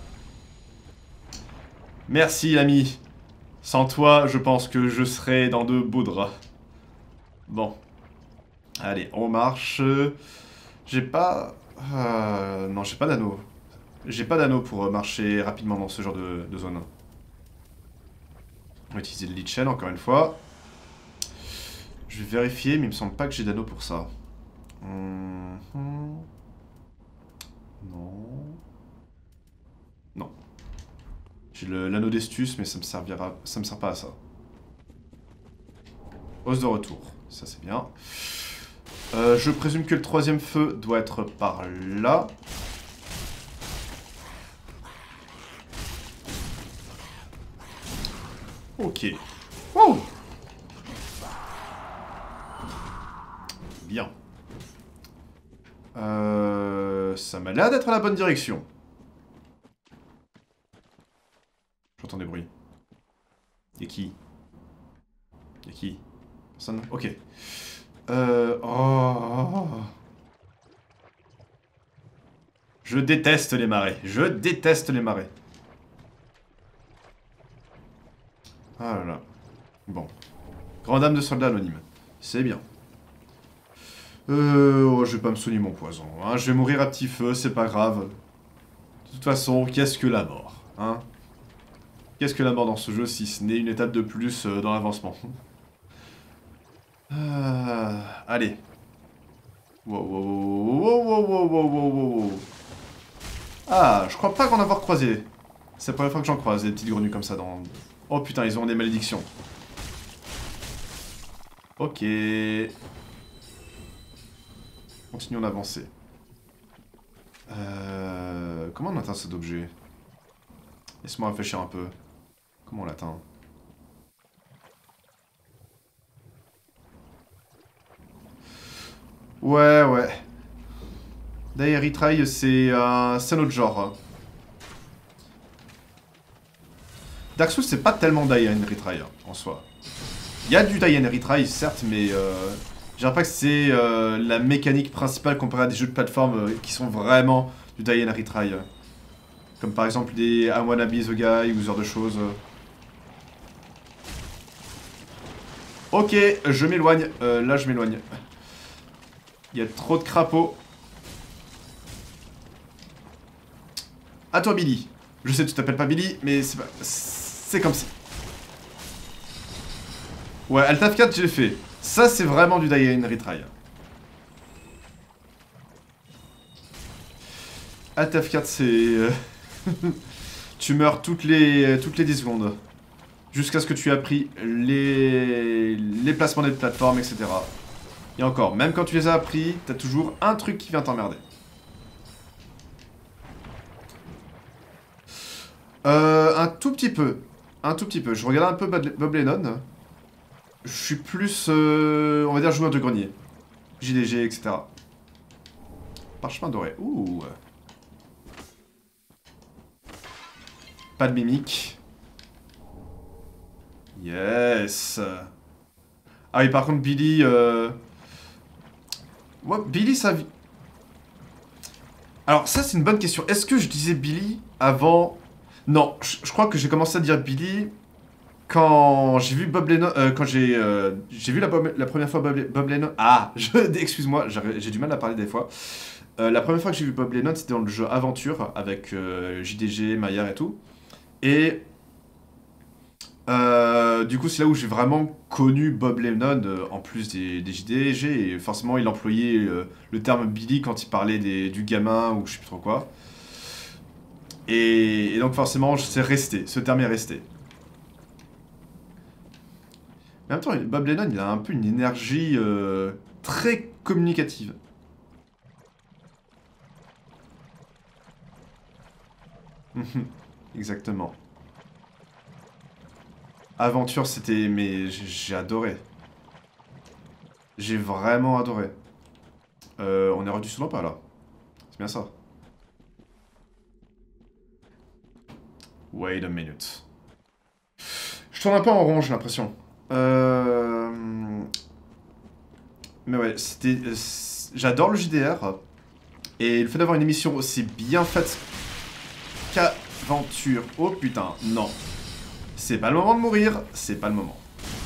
Merci, l'ami. Sans toi, je pense que je serais dans de beaux draps. Bon. Allez, on marche. J'ai pas... non, j'ai pas d'anneau. J'ai pas d'anneau pour marcher rapidement dans ce genre de zone. On va utiliser le Lich Chen encore une fois. Je vais vérifier, mais il me semble pas que j'ai d'anneau pour ça. Non. Non. J'ai l'anneau d'estus, mais ça me servira... ça me sert pas à ça. Os de retour. Ça, c'est bien. Je présume que le troisième feu doit être par là. Ok. Oh. Bien. Ça m'a l'air d'être la bonne direction. J'entends des bruits. Y'a qui? Y'a qui? Personne? Ok. Oh. Je déteste les marais. Je déteste les marais. Ah là là. Bon. Grande âme de soldat anonyme. C'est bien. Oh, je vais pas me soigner mon poison. Hein. Je vais mourir à petit feu, c'est pas grave. De toute façon, qu'est-ce que la mort, hein? Qu'est-ce que la mort dans ce jeu si ce n'est une étape de plus dans l'avancement? Allez. Wow, wow, wow, wow, wow, wow, wow, wow. Ah, je crois pas qu'en avoir croisé. C'est la première fois que j'en croise, des petites grenouilles comme ça dans... Oh putain, ils ont des malédictions. Ok. Continuons d'avancer. Comment on atteint cet objet? Laisse-moi réfléchir un peu. Comment on l'atteint? Ouais, ouais. Die and Retry, c'est un autre genre. Dark Souls, c'est pas tellement Die and Retry, en soi. Il y a du Die and Retry, certes, mais je dirais pas que c'est la mécanique principale comparée à des jeux de plateforme qui sont vraiment du Die and Retry. Comme par exemple des I Wanna Be The Guy ou ce genre de choses. Ok, je m'éloigne. Là, je m'éloigne. Il y a trop de crapauds. À toi, Billy. Je sais, tu t'appelles pas Billy, mais c'est pas... C'est comme ça. Ouais, Alt F4, j'ai fait. Ça, c'est vraiment du Die and Retry. Alt F4, c'est... tu meurs toutes les 10 secondes. Jusqu'à ce que tu aies appris les placements des plateformes, etc. Et encore, même quand tu les as appris, t'as toujours un truc qui vient t'emmerder. Un tout petit peu. Un tout petit peu. Je regarde un peu Bob Lennon. Je suis plus, on va dire, joueur de grenier. JDG, etc. Parchemin doré. Ouh. Pas de mimique. Yes. Ah oui, par contre, Billy... Ouais, Billy, ça... Alors, ça, c'est une bonne question. Est-ce que je disais Billy avant... Non, je crois que j'ai commencé à dire Billy quand j'ai vu Bob Lennon... quand j'ai vu la première fois Bob Lennon... Ah, excuse-moi, j'ai du mal à parler des fois. La première fois que j'ai vu Bob Lennon, c'était dans le jeu Aventure, avec JDG, Maillard et tout. Et... du coup, c'est là où j'ai vraiment connu Bob Lennon, en plus des JDG, et forcément, il employait le terme Billy quand il parlait du gamin, ou je sais plus trop quoi. Et donc, forcément, c'est resté, ce terme est resté. Mais en même temps, Bob Lennon, il a un peu une énergie très communicative. Exactement. Aventure, c'était... Mais j'ai adoré. J'ai vraiment adoré. On est rendu sur pas là. C'est bien ça. Wait a minute. Je tourne un peu en rond, j'ai l'impression. Mais ouais, c'était... J'adore le JDR. Et le fait d'avoir une émission aussi bien faite qu'Aventure... Oh putain, non. C'est pas le moment de mourir, c'est pas le moment.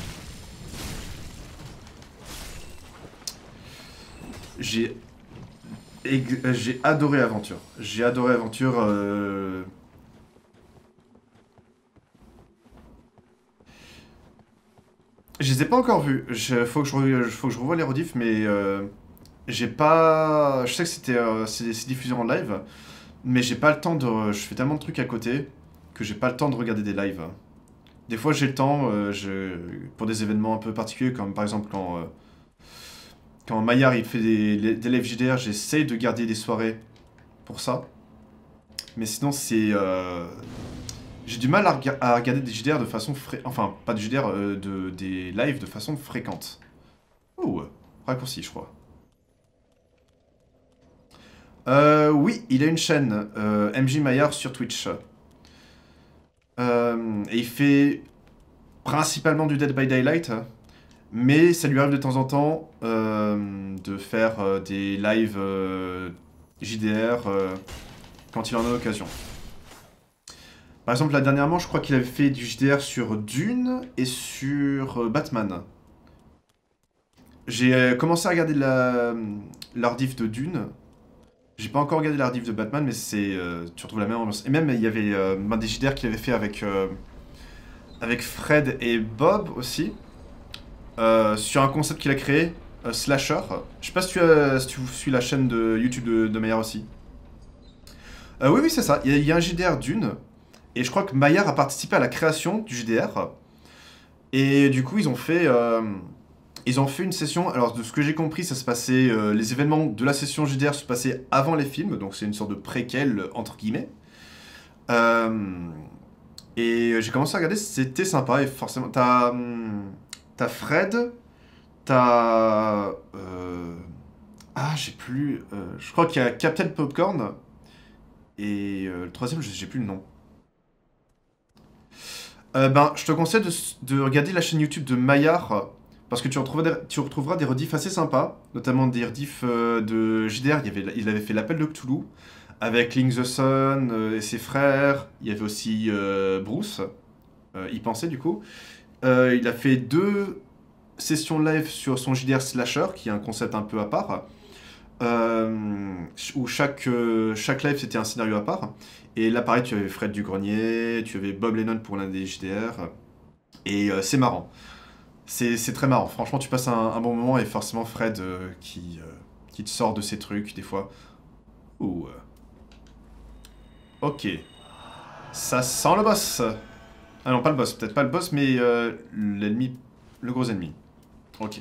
J'ai adoré Aventure. J'ai adoré Aventure. Je les ai pas encore vus. Faut que je revoie les rediffs, mais j'ai pas. Je sais que c'est diffusé en live, mais j'ai pas le temps de. Je fais tellement de trucs à côté que j'ai pas le temps de regarder des lives. Des fois j'ai le temps pour des événements un peu particuliers, comme par exemple quand Maillard il fait des lives JDR, j'essaye de garder des soirées pour ça. Mais sinon c'est... J'ai du mal à regarder des JDR de façon enfin, pas de JDR, des lives de façon fréquente. Oh, raccourci, je crois. Oui, il a une chaîne, MJ Maillard sur Twitch. Et il fait principalement du Dead by Daylight, mais ça lui arrive de temps en temps de faire des lives JDR quand il en a l'occasion. Par exemple, là dernièrement, je crois qu'il avait fait du JDR sur Dune et sur Batman. J'ai commencé à regarder l'Ardif de Dune. J'ai pas encore regardé l'Ardif de Batman, mais c'est tu retrouves la même ambiance. Et même, il y avait des JDR qu'il avait fait avec Fred et Bob aussi, sur un concept qu'il a créé, Slasher. Je sais pas si tu suis la chaîne de YouTube de Maillard aussi. Oui, oui, c'est ça. Il y a un JDR Dune. Et je crois que Maillard a participé à la création du JDR. Et du coup, ils ont fait une session. Alors, de ce que j'ai compris, ça se passait. Les événements de la session JDR se passaient avant les films. Donc, c'est une sorte de préquel, entre guillemets. Et j'ai commencé à regarder, c'était sympa. Et forcément, t'as Fred. T'as. Ah, j'ai plus. Je crois qu'il y a Captain Popcorn. Et le troisième, j'ai plus le nom. Je te conseille de regarder la chaîne YouTube de Maillard, parce que tu retrouveras des rediffs assez sympas, notamment des rediffs de JDR. Il avait fait l'appel de Cthulhu, avec Link the Sun et ses frères. Il y avait aussi Bruce, y pensait du coup. Il a fait 2 sessions live sur son JDR Slasher, qui est un concept un peu à part, où chaque live c'était un scénario à part. Et là, pareil, tu avais Fred Dugrenier, tu avais Bob Lennon pour l'un des JDR. Et c'est marrant. C'est très marrant. Franchement, tu passes un bon moment et forcément Fred qui te sort de ses trucs des fois. Ouh. Ok. Ça sent le boss. Ah non, pas le boss. Peut-être pas le boss, mais l'ennemi. Le gros ennemi. Ok.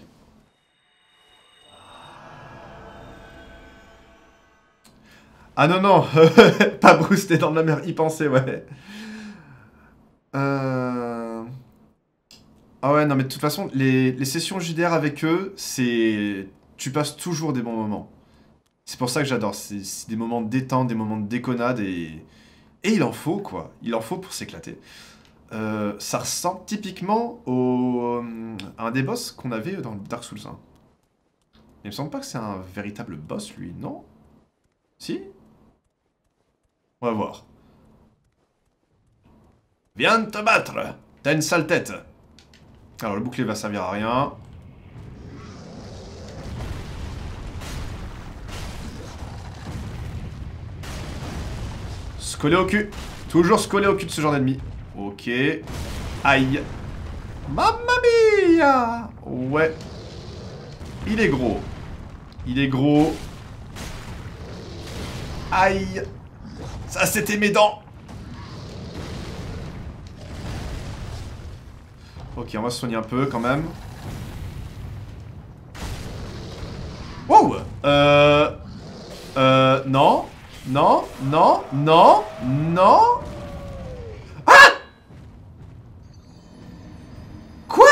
Ah non, non. Pas Bruce, t'es dans la mer. Y penser, ouais. Ah ouais, non, mais de toute façon, les sessions JDR avec eux, c'est... Tu passes toujours des bons moments. C'est pour ça que j'adore. C'est des moments de détente, des moments de déconnade, et il en faut, quoi. Il en faut pour s'éclater. Ça ressemble typiquement à un des boss qu'on avait dans le Dark Souls 1. Il me semble pas que c'est un véritable boss, lui, non? Si? On va voir. Viens te battre! T'as une sale tête! Alors, le bouclier va servir à rien. Se coller au cul. Toujours se coller au cul de ce genre d'ennemi. Ok. Aïe. Mamma mia! Ouais. Il est gros. Il est gros. Aïe. Ça, c'était mes dents. Ok, on va se soigner un peu quand même. Wow! Non. Non. Non. Non. Non. Ah! Quoi?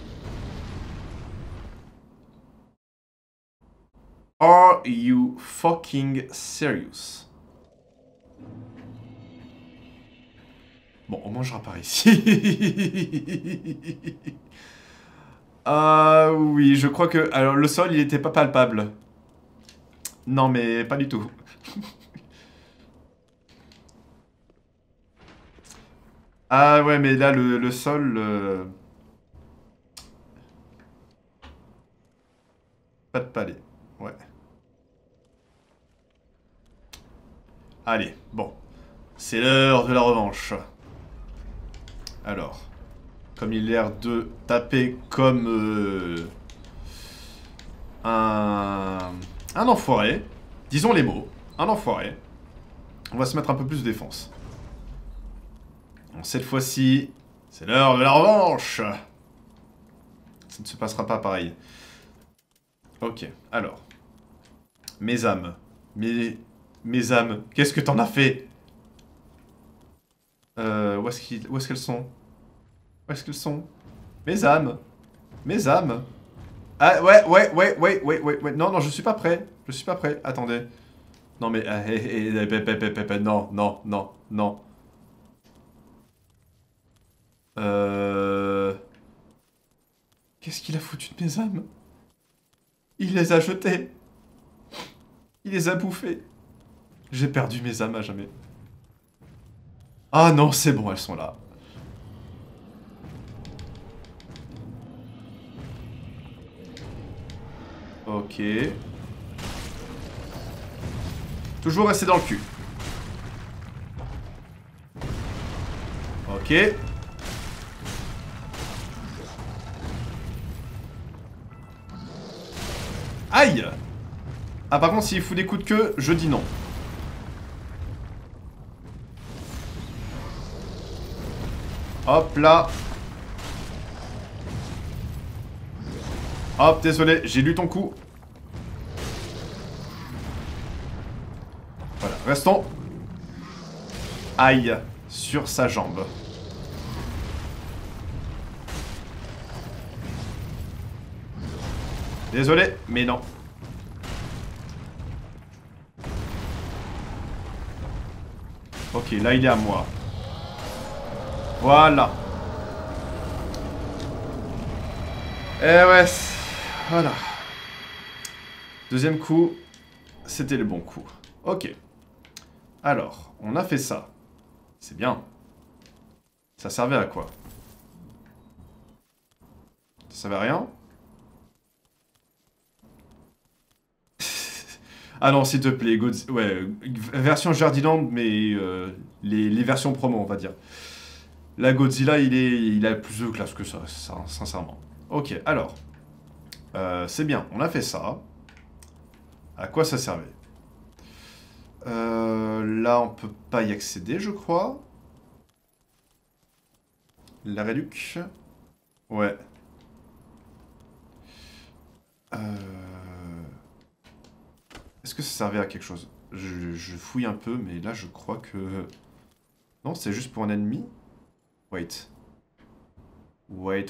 Are you fucking serious? Bon, on mangera par ici. Ah oui, je crois que... Alors, le sol, il était pas palpable. Non, mais pas du tout. Ah ouais, mais là, le sol... Pas de palais. Ouais. Allez, bon. C'est l'heure de la revanche. Alors, comme il a l'air de taper comme un enfoiré, disons les mots, un enfoiré, on va se mettre un peu plus de défense. Bon, cette fois-ci, c'est l'heure de la revanche. Ça ne se passera pas pareil. Ok, alors. Mes âmes. Mes âmes, qu'est-ce que t'en as fait? Où est-ce qu'elles sont? Où est-ce qu'elles sont? Mes âmes. Mes âmes. Ah, ouais. Non, non, je suis pas prêt. Je suis pas prêt. Attendez. Non, mais... non, non, non, non. Qu'est-ce qu'il a foutu de mes âmes? Il les a jetées. Il les a bouffées. J'ai perdu mes âmes à jamais. Ah non, c'est bon, elles sont là. Ok. Toujours rester dans le cul. Ok. Aïe! Ah par contre s'il fout des coups de queue, je dis non. Hop là. Hop, désolé, j'ai lu ton coup. Voilà, restons. Aïe, sur sa jambe. Désolé, mais non. Ok, là il est à moi. Voilà. Eh ouais, voilà. Deuxième coup, c'était le bon coup. Ok. Alors, on a fait ça. C'est bien. Ça servait à quoi? Ça servait à rien? Ah non, s'il te plaît, ouais, version Jardiland, mais les versions promo, on va dire. La Godzilla, il a plus de classe que ça, sincèrement. Ok, alors. C'est bien, on a fait ça. À quoi ça servait? Là, on peut pas y accéder, je crois. La réduc. Ouais. Est-ce que ça servait à quelque chose? Je fouille un peu, mais là, je crois que... Non, c'est juste pour un ennemi. Wait. Wait.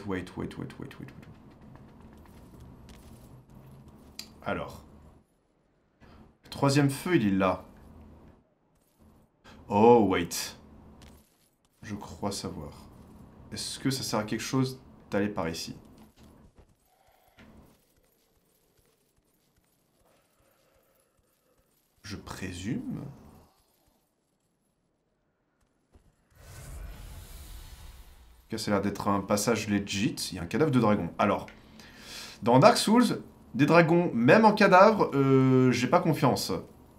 Alors. Le troisième feu, il est là. Oh, wait. Je crois savoir. Est-ce que ça sert à quelque chose d'aller par ici? Je présume. Ça a l'air d'être un passage legit. Il y a un cadavre de dragon. Alors, dans Dark Souls, des dragons, même en cadavre, j'ai pas confiance.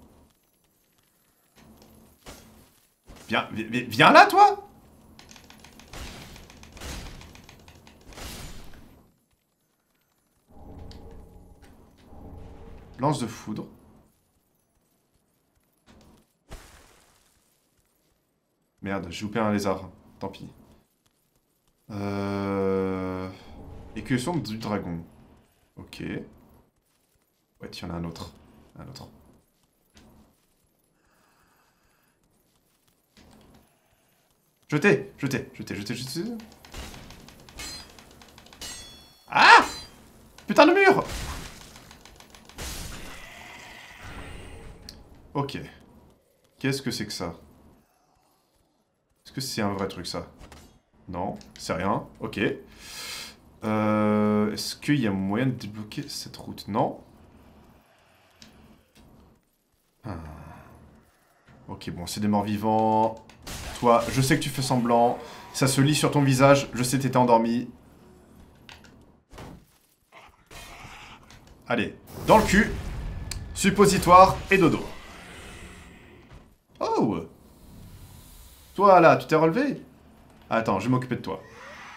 Viens là, toi! Lance de foudre. Merde, j'ai loupé un lézard. Tant pis. Écusson du dragon. Ok. Ouais, il y en a un autre. Un autre. Jetez. Ah! Putain de mur! Ok. Qu'est-ce que c'est que ça? Est-ce que c'est un vrai truc, ça? Non, c'est rien. Ok. Est-ce qu'il y a moyen de débloquer cette route? Non. Ok, bon, c'est des morts vivants. Toi, je sais que tu fais semblant. Ça se lit sur ton visage. Je sais que t'étais endormi. Allez, dans le cul. Suppositoire et dodo. Oh! Toi, là, tu t'es relevé? Attends, je vais m'occuper de toi.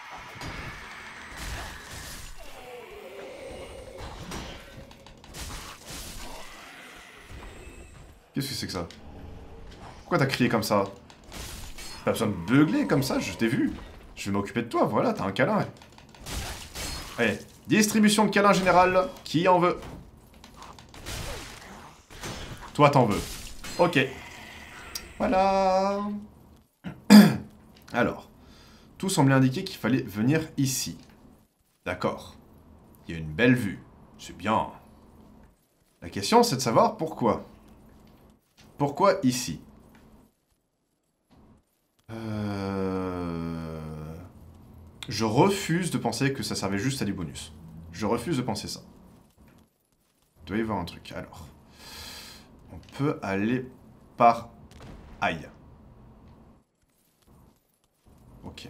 Qu'est-ce que c'est que ça? Pourquoi t'as crié comme ça? T'as besoin de beugler comme ça, je t'ai vu. Je vais m'occuper de toi, voilà, t'as un câlin. Allez, distribution de câlins général, qui en veut? Toi t'en veux. Ok. Voilà. Alors, tout semblait indiquer qu'il fallait venir ici. D'accord. Il y a une belle vue. C'est bien. La question, c'est de savoir pourquoi. Pourquoi ici? Je refuse de penser que ça servait juste à du bonus. Je refuse de penser ça. Il doit y avoir un truc. Alors, on peut aller par... Aïe. Ok.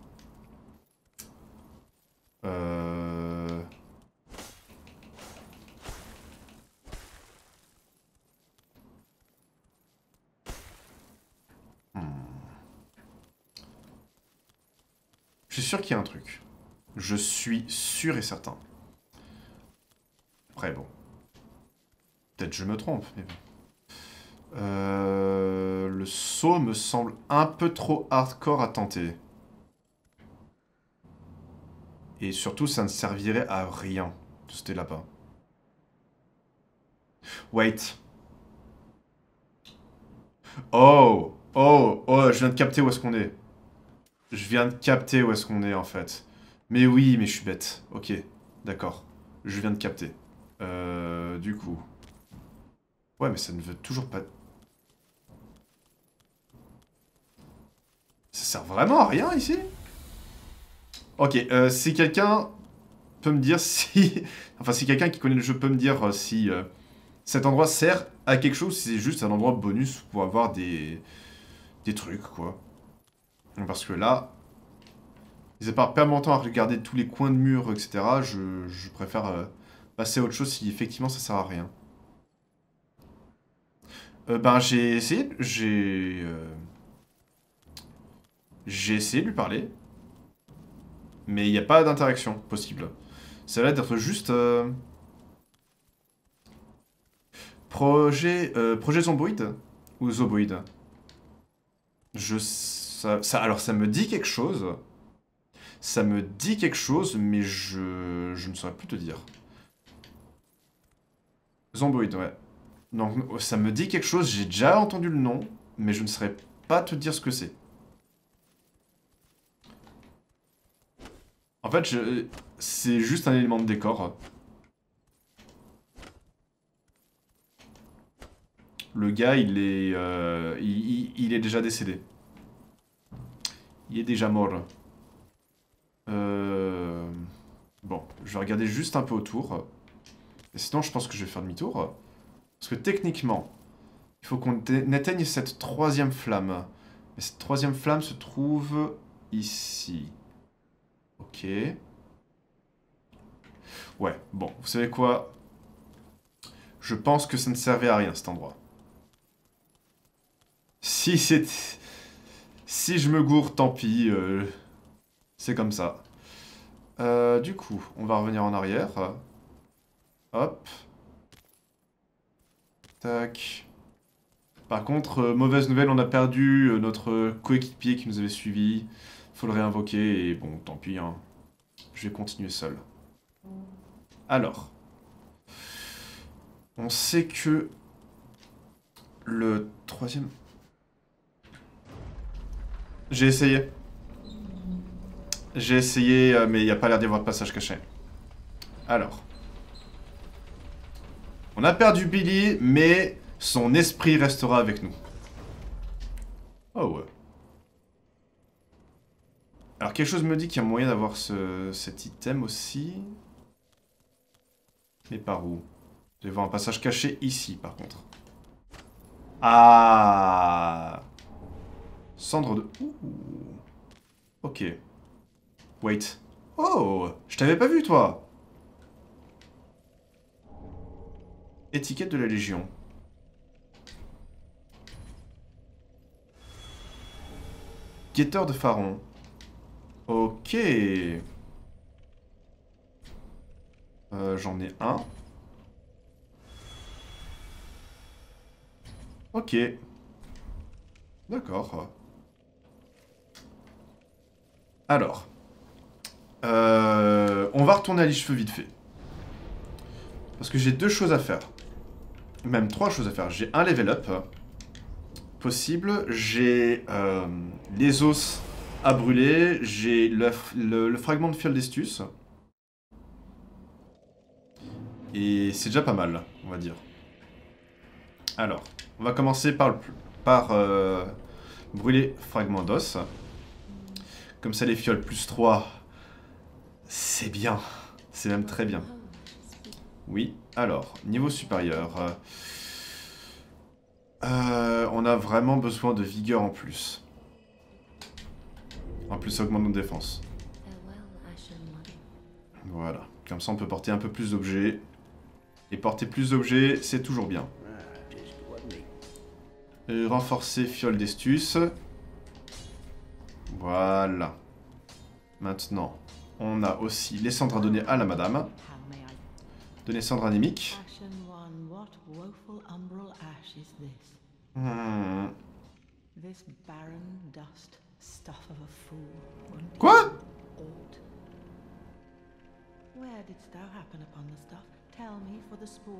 Je suis sûr qu'il y a un truc. Je suis sûr et certain. Après, bon. Peut-être je me trompe, mais bon. Le saut me semble un peu trop hardcore à tenter. Et surtout, ça ne servirait à rien de sauter là-bas. Wait. Oh! Oh! Oh! Je viens de capter où est-ce qu'on est. Je viens de capter où est-ce qu'on est, en fait. Mais oui, mais je suis bête. Ok. D'accord. Je viens de capter. Du coup... Ouais, mais ça ne veut toujours pas... Ça sert vraiment à rien, ici? Ok, si quelqu'un peut me dire si... Enfin, si quelqu'un qui connaît le jeu peut me dire si cet endroit sert à quelque chose, si c'est juste un endroit bonus pour avoir des trucs, quoi. Parce que là, mis à part perdre mon temps à regarder tous les coins de mur, etc., je préfère passer à autre chose si effectivement ça sert à rien. Ben, j'ai essayé... J'ai essayé de lui parler. Mais il n'y a pas d'interaction possible. Ça va d'être juste... Projet zomboïde ou zoboïde. Alors ça me dit quelque chose. Ça me dit quelque chose, mais je ne saurais plus te dire. Zomboïde, ouais. Donc ça me dit quelque chose, j'ai déjà entendu le nom, mais je ne saurais pas te dire ce que c'est. En fait, c'est juste un élément de décor. Le gars, il est déjà décédé. Il est déjà mort. Bon, je vais regarder juste un peu autour. Et sinon, je pense que je vais faire demi-tour. Parce que techniquement, il faut qu'on éteigne cette troisième flamme. Et cette troisième flamme se trouve ici. Ok. Ouais, bon, vous savez quoi? Je pense que ça ne servait à rien, cet endroit. Si je me gourre, tant pis. C'est comme ça. Du coup, on va revenir en arrière. Hop. Tac. Par contre, mauvaise nouvelle, on a perdu notre coéquipier qui nous avait suivis. Faut le réinvoquer et bon, tant pis, hein. Je vais continuer seul. Alors. On sait que le troisième... J'ai essayé. J'ai essayé, mais il n'y a pas l'air d'y avoir de passage caché. Alors. On a perdu Billy, mais son esprit restera avec nous. Oh ouais. Alors quelque chose me dit qu'il y a moyen d'avoir cet item aussi. Mais par où? Je vais voir un passage caché ici, par contre. Ah! Cendre de... Ouh. Ok. Wait. Oh! Je t'avais pas vu, toi! Étiquette de la Légion. Guetteur de Pharaon. Ok. J'en ai un. Ok. D'accord. Alors. On va retourner à l'Icheveux vite fait. Parce que j'ai deux choses à faire. Même trois choses à faire. J'ai un level up. Possible. J'ai les os à brûler. J'ai le fragment de fiole d'Estus. Et c'est déjà pas mal, on va dire. Alors, on va commencer par brûler fragment d'os. Comme ça, les fioles plus 3, c'est bien. C'est même très bien. Oui, alors, niveau supérieur. On a vraiment besoin de vigueur en plus. En plus, ça augmente notre défense. Voilà, comme ça on peut porter un peu plus d'objets. Et porter plus d'objets, c'est toujours bien. Renforcer fiole d'Estus. Voilà. Maintenant, on a aussi les cendres à donner à la madame. Donner cendres anémiques. Quoi? Where didst thou happen upon the stuff? Tell me for the sport.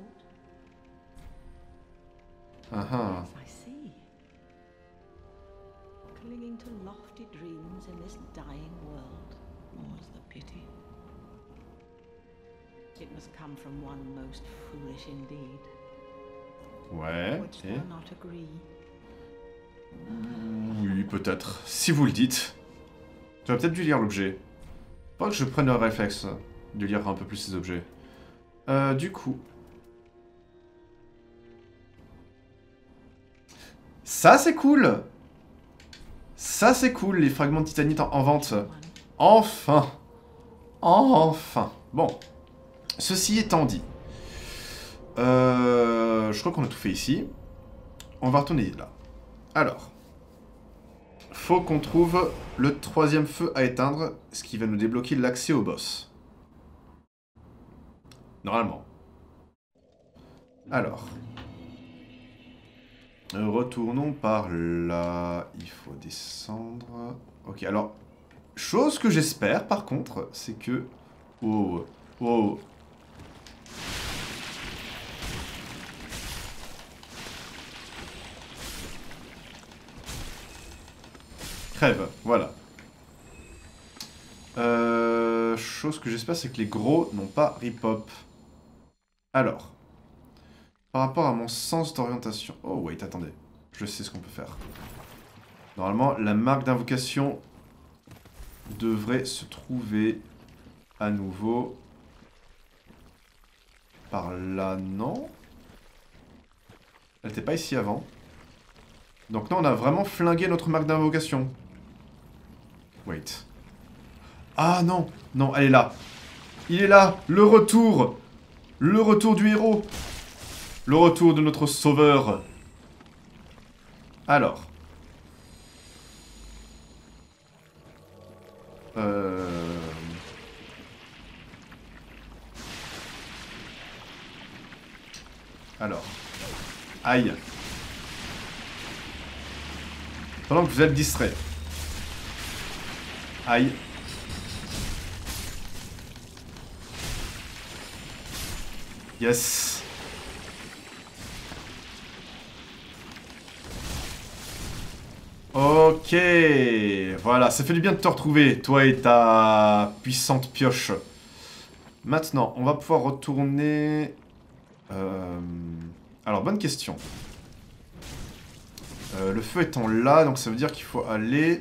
Yes, I see. Clinging to lofty dreams in this dying world. More's the pity. It must come from one most foolish indeed. Ouais. Wouldst thou not agree? Oui, peut-être. Si vous le dites. Tu vas peut-être dû lire l'objet. Pas que je prenne le réflexe de lire un peu plus ces objets. Du coup. Ça, c'est cool. Ça, c'est cool, les fragments de titanite en vente. Enfin. Enfin. Bon. Ceci étant dit. Je crois qu'on a tout fait ici. On va retourner là. Alors. Faut qu'on trouve le 3e feu à éteindre, ce qui va nous débloquer l'accès au boss. Normalement. Alors. Retournons par là. Il faut descendre. Ok, alors. Chose que j'espère, par contre, c'est que... Oh. Oh. Crève, voilà. Chose que j'espère, c'est que les gros n'ont pas rip-hop. Alors. Par rapport à mon sens d'orientation... Oh, wait, attendez. Je sais ce qu'on peut faire. Normalement, la marque d'invocation devrait se trouver à nouveau... Par là, non? Elle n'était pas ici avant. Donc non, on a vraiment flingué notre marque d'invocation. Wait. Ah non, non, elle est là. Il est là, le retour. Le retour du héros. Le retour de notre sauveur. Alors. Alors. Aïe. Pendant que vous êtes distrait. Aïe. Yes. Ok. Voilà, ça fait du bien de te retrouver, toi et ta puissante pioche. Maintenant, on va pouvoir retourner... Alors, bonne question. Le feu étant là, donc ça veut dire qu'il faut aller...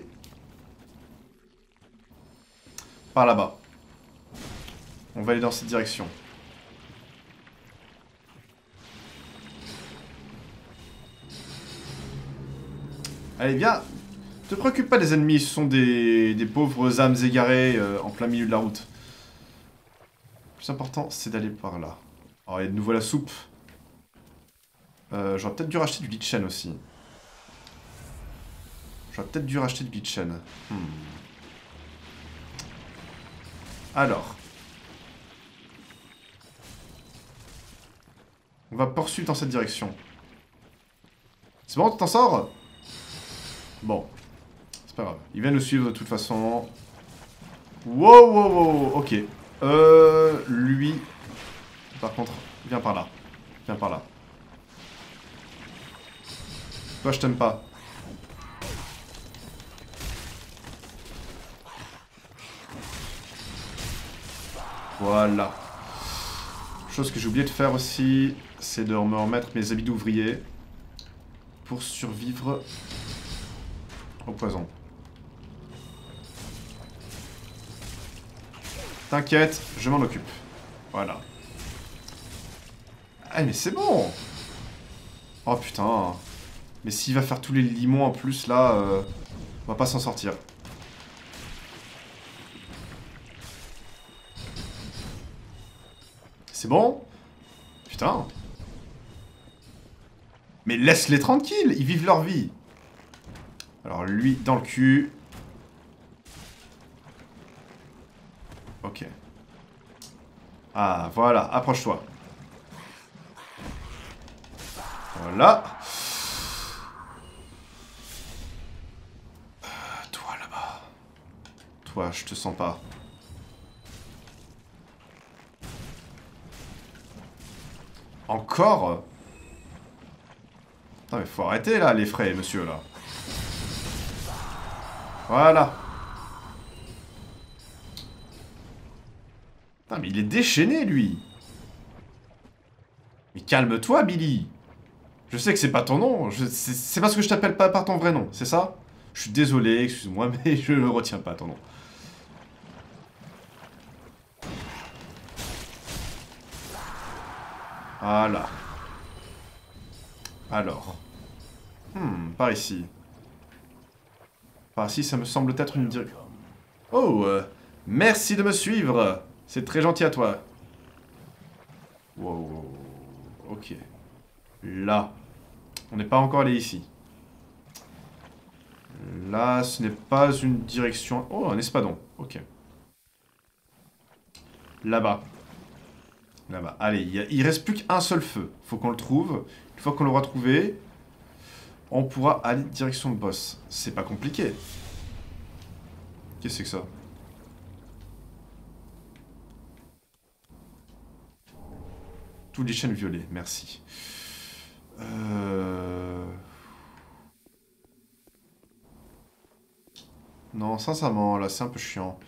par là-bas. On va aller dans cette direction. Allez, viens. Te préoccupe pas des ennemis, ce sont des pauvres âmes égarées en plein milieu de la route. Le plus important, c'est d'aller par là. Oh, il y a de nouveau la soupe. J'aurais peut-être dû racheter du Lichen aussi. J'aurais peut-être dû racheter du Lichen. Alors. On va poursuivre dans cette direction. C'est bon, tu t'en sors? Bon. C'est pas grave. Il va nous suivre de toute façon. Wow, wow, wow, ok. Lui... Par contre, viens par là. Viens par là. Toi, je t'aime pas. Voilà. Chose que j'ai oublié de faire aussi, c'est de me remettre mes habits d'ouvrier pour survivre au poison. T'inquiète, je m'en occupe. Voilà. Ah mais c'est bon. Oh putain. Mais s'il va faire tous les limons en plus là, on va pas s'en sortir. C'est bon? Putain. Mais laisse-les tranquilles, ils vivent leur vie. Alors lui, dans le cul. Ok. Ah, voilà, approche-toi. Voilà. Toi là-bas. Toi, je te sens pas. Encore? Non mais faut arrêter là les frais, monsieur là. Voilà. Putain mais il est déchaîné lui. Mais calme-toi Billy. Je sais que c'est pas ton nom, c'est parce que je t'appelle pas par ton vrai nom, c'est ça? Je suis désolé, excuse-moi, mais je ne retiens pas ton nom. Voilà. Alors. Par ici. Par ici, ça me semble être une direction. Oh, merci de me suivre. C'est très gentil à toi. Wow. Ok. Là. On n'est pas encore allé ici. Là, ce n'est pas une direction... Oh, un espadon. Ok. Là-bas. Là-bas. Allez, il reste plus qu'un seul feu. Faut qu'on le trouve. Une fois qu'on l'aura trouvé, on pourra aller direction le boss. C'est pas compliqué. Qu'est-ce que c'est que ça? Tous les chaînes violées, merci. Non, sincèrement, là, c'est un peu chiant.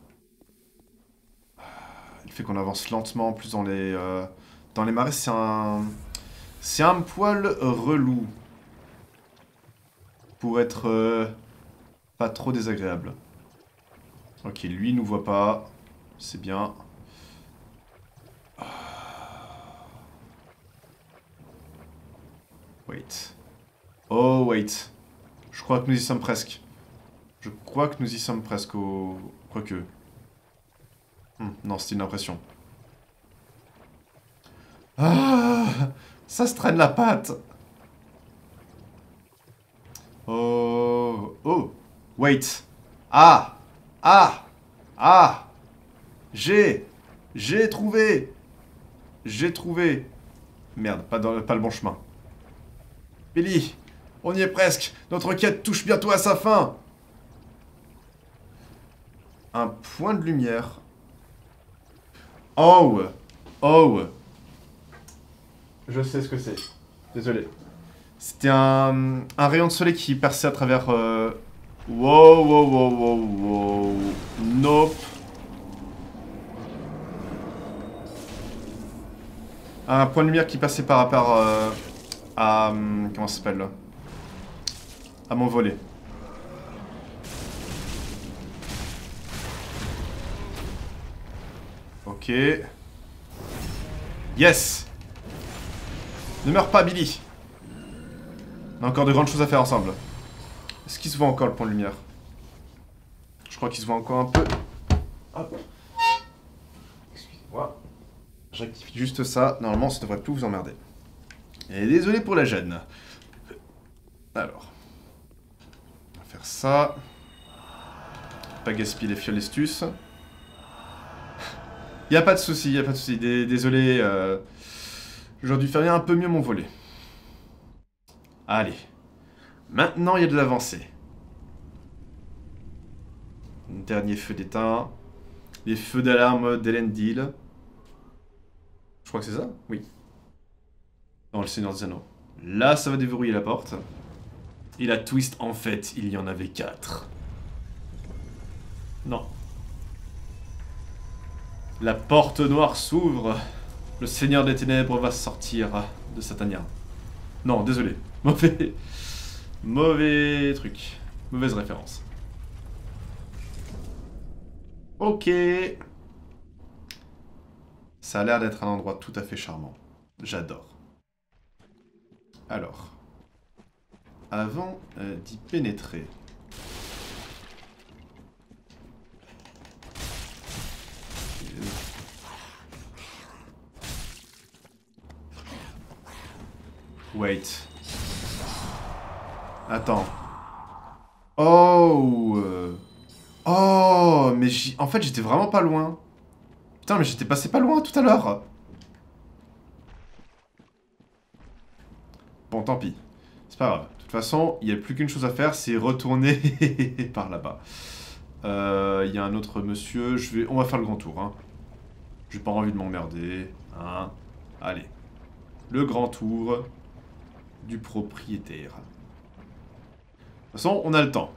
Il fait qu'on avance lentement, en plus dans les marais, c'est un... C'est un poil relou. Pour être pas trop désagréable. Ok, lui, il nous voit pas. C'est bien. Wait. Oh, wait. Je crois que nous y sommes presque. Je crois que nous y sommes presque au... Quoique... non, c'était une impression. Ah, ça se traîne la patte. Oh... Oh. Wait. Ah. Ah. Ah. J'ai trouvé. J'ai trouvé. Merde, pas le bon chemin. Billy, on y est presque. Notre quête touche bientôt à sa fin. Un point de lumière. Oh. Oh. Je sais ce que c'est. Désolé. C'était un rayon de soleil qui perçait à travers... Wow. Nope. Un point de lumière qui passait par rapport à... comment ça s'appelle là? À mon volet. Ok. Yes! Ne meurs pas, Billy! On a encore de grandes choses à faire ensemble. Est-ce qu'il se voit encore le point de lumière? Je crois qu'il se voit encore un peu. Hop. Excusez-moi. Je rectifie juste ça. Normalement, ça devrait plus vous emmerder. Et désolé pour la gêne. Alors. On va faire ça. Pas gaspiller les fiolestus. Y a pas de souci, Désolé, j'aurais dû faire un peu mieux mon volet. Allez. Maintenant, il y a de l'avancée. Dernier feu d'éteint. Les feux d'alarme d'Elendil. Je crois que c'est ça? Oui. Dans le Seigneur des Anneaux. Là, ça va déverrouiller la porte. Et la twist, en fait, il y en avait 4. Non. La porte noire s'ouvre. Le Seigneur des Ténèbres va sortir de Satania. Non, désolé. Mauvais truc. Mauvaise référence. Ok. Ça a l'air d'être un endroit tout à fait charmant. J'adore. Alors. Avant d'y pénétrer. Wait. Attends. Oh. Oh, mais en fait, j'étais vraiment pas loin. Putain, mais j'étais passé pas loin tout à l'heure. Bon, tant pis. C'est pas grave. De toute façon, il n'y a plus qu'une chose à faire, c'est retourner par là-bas. Il y a un autre monsieur. On va faire le grand tour. Hein. J'ai pas envie de m'emmerder. Hein. Allez. Le grand tour du propriétaire. De toute façon, on a le temps.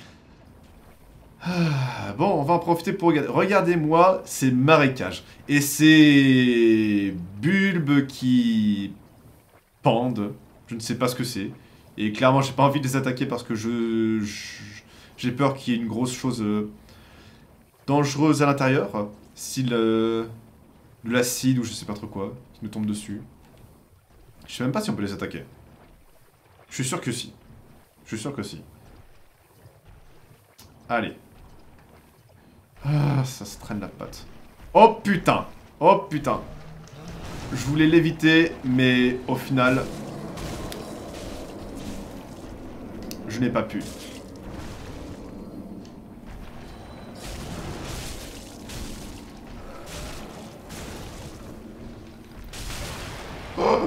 Bon, on va en profiter pour regarder. Regardez-moi ces marécages. Et ces bulbes qui pendent. Je ne sais pas ce que c'est. Et clairement, j'ai pas envie de les attaquer parce que j'ai peur qu'il y ait une grosse chose dangereuse à l'intérieur. Style de l'acide ou je sais pas trop quoi. Qui me tombe dessus. Je sais même pas si on peut les attaquer. Je suis sûr que si. Je suis sûr que si. Allez. Ah, ça se traîne la patte. Oh putain! Oh putain! Je voulais l'éviter, mais au final... Je n'ai pas pu. Oh!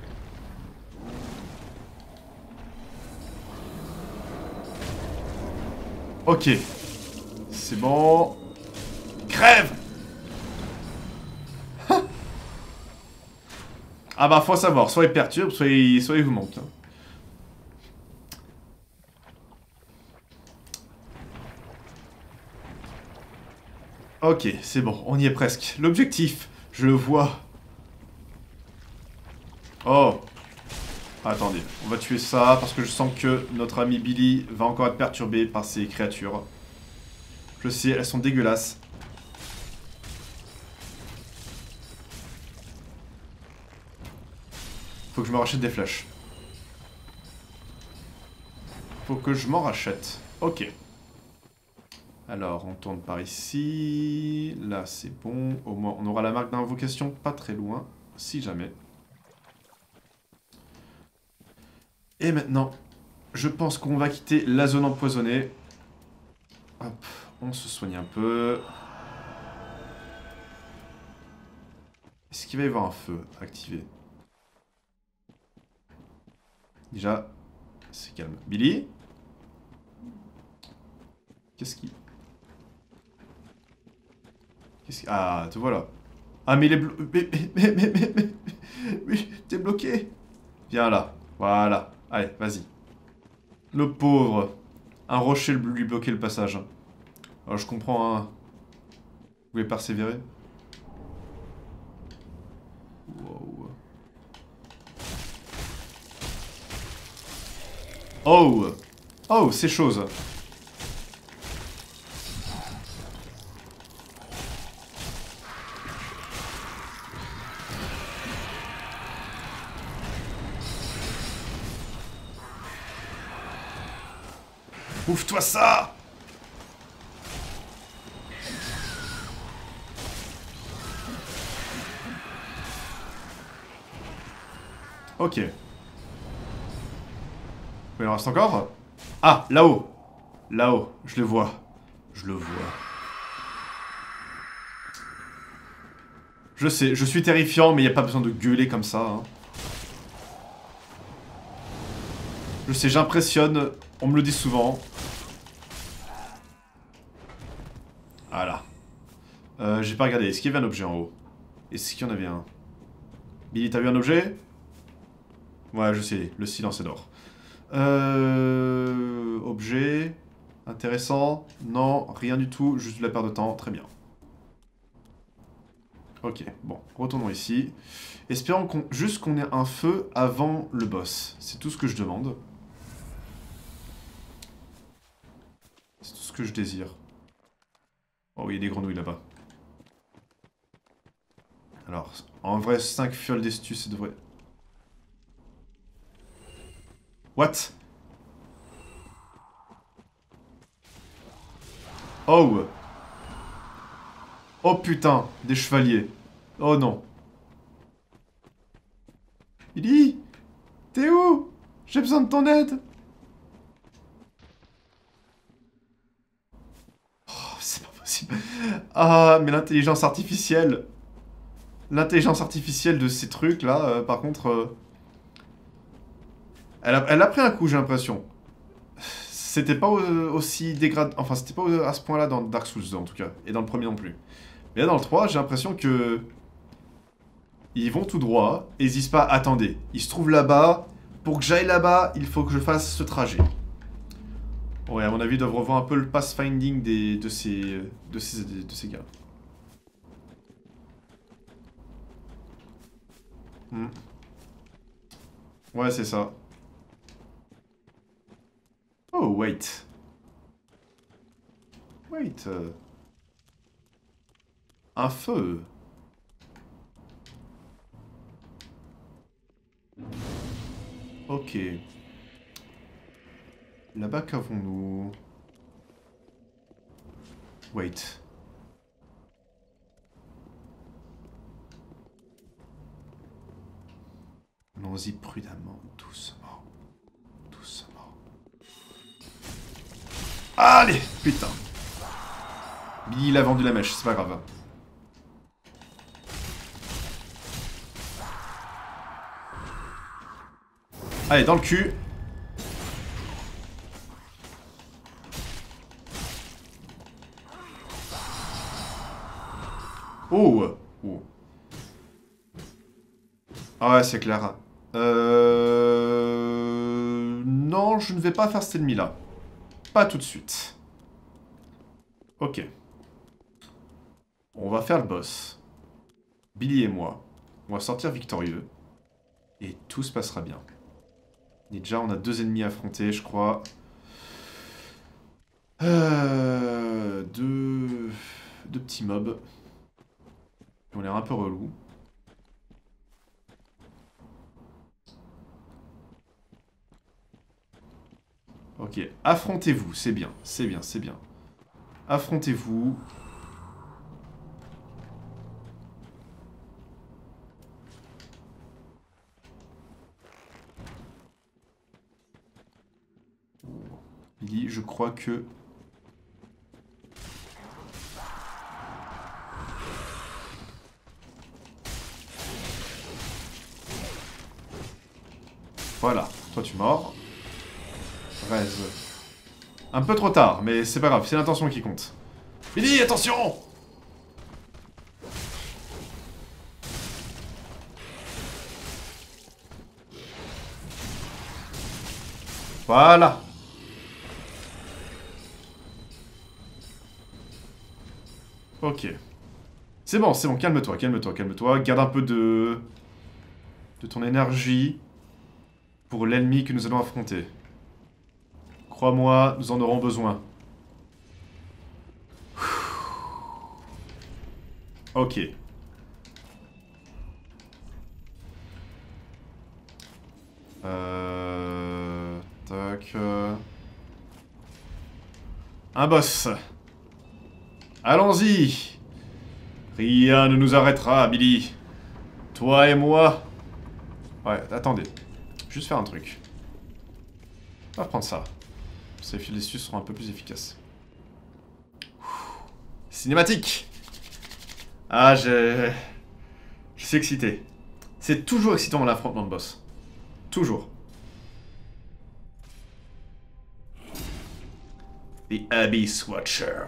Ok. C'est bon. Crève! Ah bah faut savoir, soit il perturbe, soit il vous manque. Ok, c'est bon, on y est presque. L'objectif, je le vois. Oh. Attendez, on va tuer ça parce que je sens que notre ami Billy va encore être perturbé par ces créatures. Je sais, elles sont dégueulasses. Faut que je me rachète des flèches. Faut que je m'en rachète. Ok. Alors, on tourne par ici. Là, c'est bon. Au moins, on aura la marque d'invocation pas très loin. Si jamais. Et maintenant, je pense qu'on va quitter la zone empoisonnée. Hop, on se soigne un peu. Est-ce qu'il va y avoir un feu activé? Déjà, c'est calme. Billy? Qu'est-ce qui... Ah, te voilà. Ah, mais il est mais t'es bloqué. Viens là. Voilà. Allez, vas-y. Le pauvre. Un rocher lui bloquait le passage. Alors, je comprends, hein. Vous pouvez persévérer. Wow. Oh! Oh, c'est chose. Ouvre-toi ça! Ok. Il en reste encore? Ah, là-haut. Là-haut, je le vois. Je le vois. Je sais, je suis terrifiant, mais il n'y a pas besoin de gueuler comme ça. Hein. Je sais, j'impressionne. On me le dit souvent. Voilà. J'ai pas regardé. Est-ce qu'il y avait un objet en haut? Est-ce qu'il y en avait un? Billy, t'as vu un objet? Ouais, je sais. Le silence est d'or. Objet. Intéressant. Non, rien du tout. Juste de la perte de temps. Très bien. Ok, bon, retournons ici. Espérons juste qu'on ait un feu avant le boss. C'est tout ce que je demande. C'est tout ce que je désire. Oh, il y a des grenouilles là-bas. Alors, en vrai, 5 fioles d'estus, ça devrait... What? Oh! Oh putain, des chevaliers. Oh non. Billy? T'es où? J'ai besoin de ton aide. Oh, c'est pas possible. Ah, mais l'intelligence artificielle. L'intelligence artificielle de ces trucs là, par contre... Elle a pris un coup, j'ai l'impression. C'était pas aussi dégradé... Enfin, c'était pas à ce point-là dans Dark Souls 2 en tout cas. Et dans le premier non plus. Mais là dans le 3, j'ai l'impression que... Ils vont tout droit, et ils disent pas, attendez, il se trouve là-bas, pour que j'aille là-bas, il faut que je fasse ce trajet. Ouais, à mon avis, ils doivent revoir un peu le pathfinding de ces gars. Hmm. Ouais, c'est ça. Oh, wait. Wait. Un feu. Ok. Là-bas, qu'avons-nous? Wait. Allons-y prudemment, doucement. Doucement. Allez, putain. Billy, il a vendu la mèche, c'est pas grave. Allez, dans le cul. Oh, oh. Ah ouais, c'est clair. Non, je ne vais pas faire cet ennemi-là. Pas tout de suite. Ok. On va faire le boss. Billy et moi. On va sortir victorieux. Et tout se passera bien. Et déjà, on a 2 ennemis à affronter, je crois. Deux petits mobs. Qui ont l'air un peu relous. Ok, affrontez-vous, c'est bien, c'est bien, c'est bien. Affrontez-vous. Billy, je crois que... Voilà, toi tu mords. Rez. Un peu trop tard, mais c'est pas grave, c'est l'intention qui compte. Billy, attention! Voilà. Ok. C'est bon, calme-toi, calme-toi, calme-toi. Garde un peu de ton énergie pour l'ennemi que nous allons affronter. Crois-moi, nous en aurons besoin. Ok. Tac. Un boss. Allons-y. Rien ne nous arrêtera, Billy. Toi et moi. Ouais, attendez. Juste faire un truc. On va reprendre ça. Ces fils d'estus seront un peu plus efficaces. Cinématique. Ah, je suis excité. C'est toujours excitant l'affrontement de boss. Toujours. The Abyss Watcher.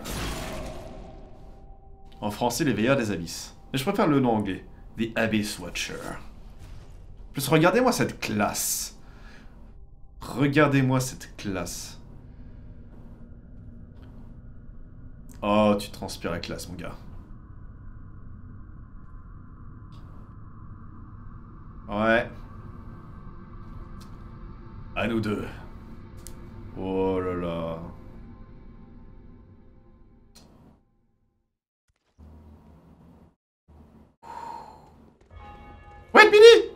En français, les veilleurs des abysses. Mais je préfère le nom anglais. The Abyss Watcher. En plus, regardez-moi cette classe. Regardez-moi cette classe. Oh, tu transpires la classe, mon gars. Ouais. À nous deux. Oh là là. Ouais, Billy!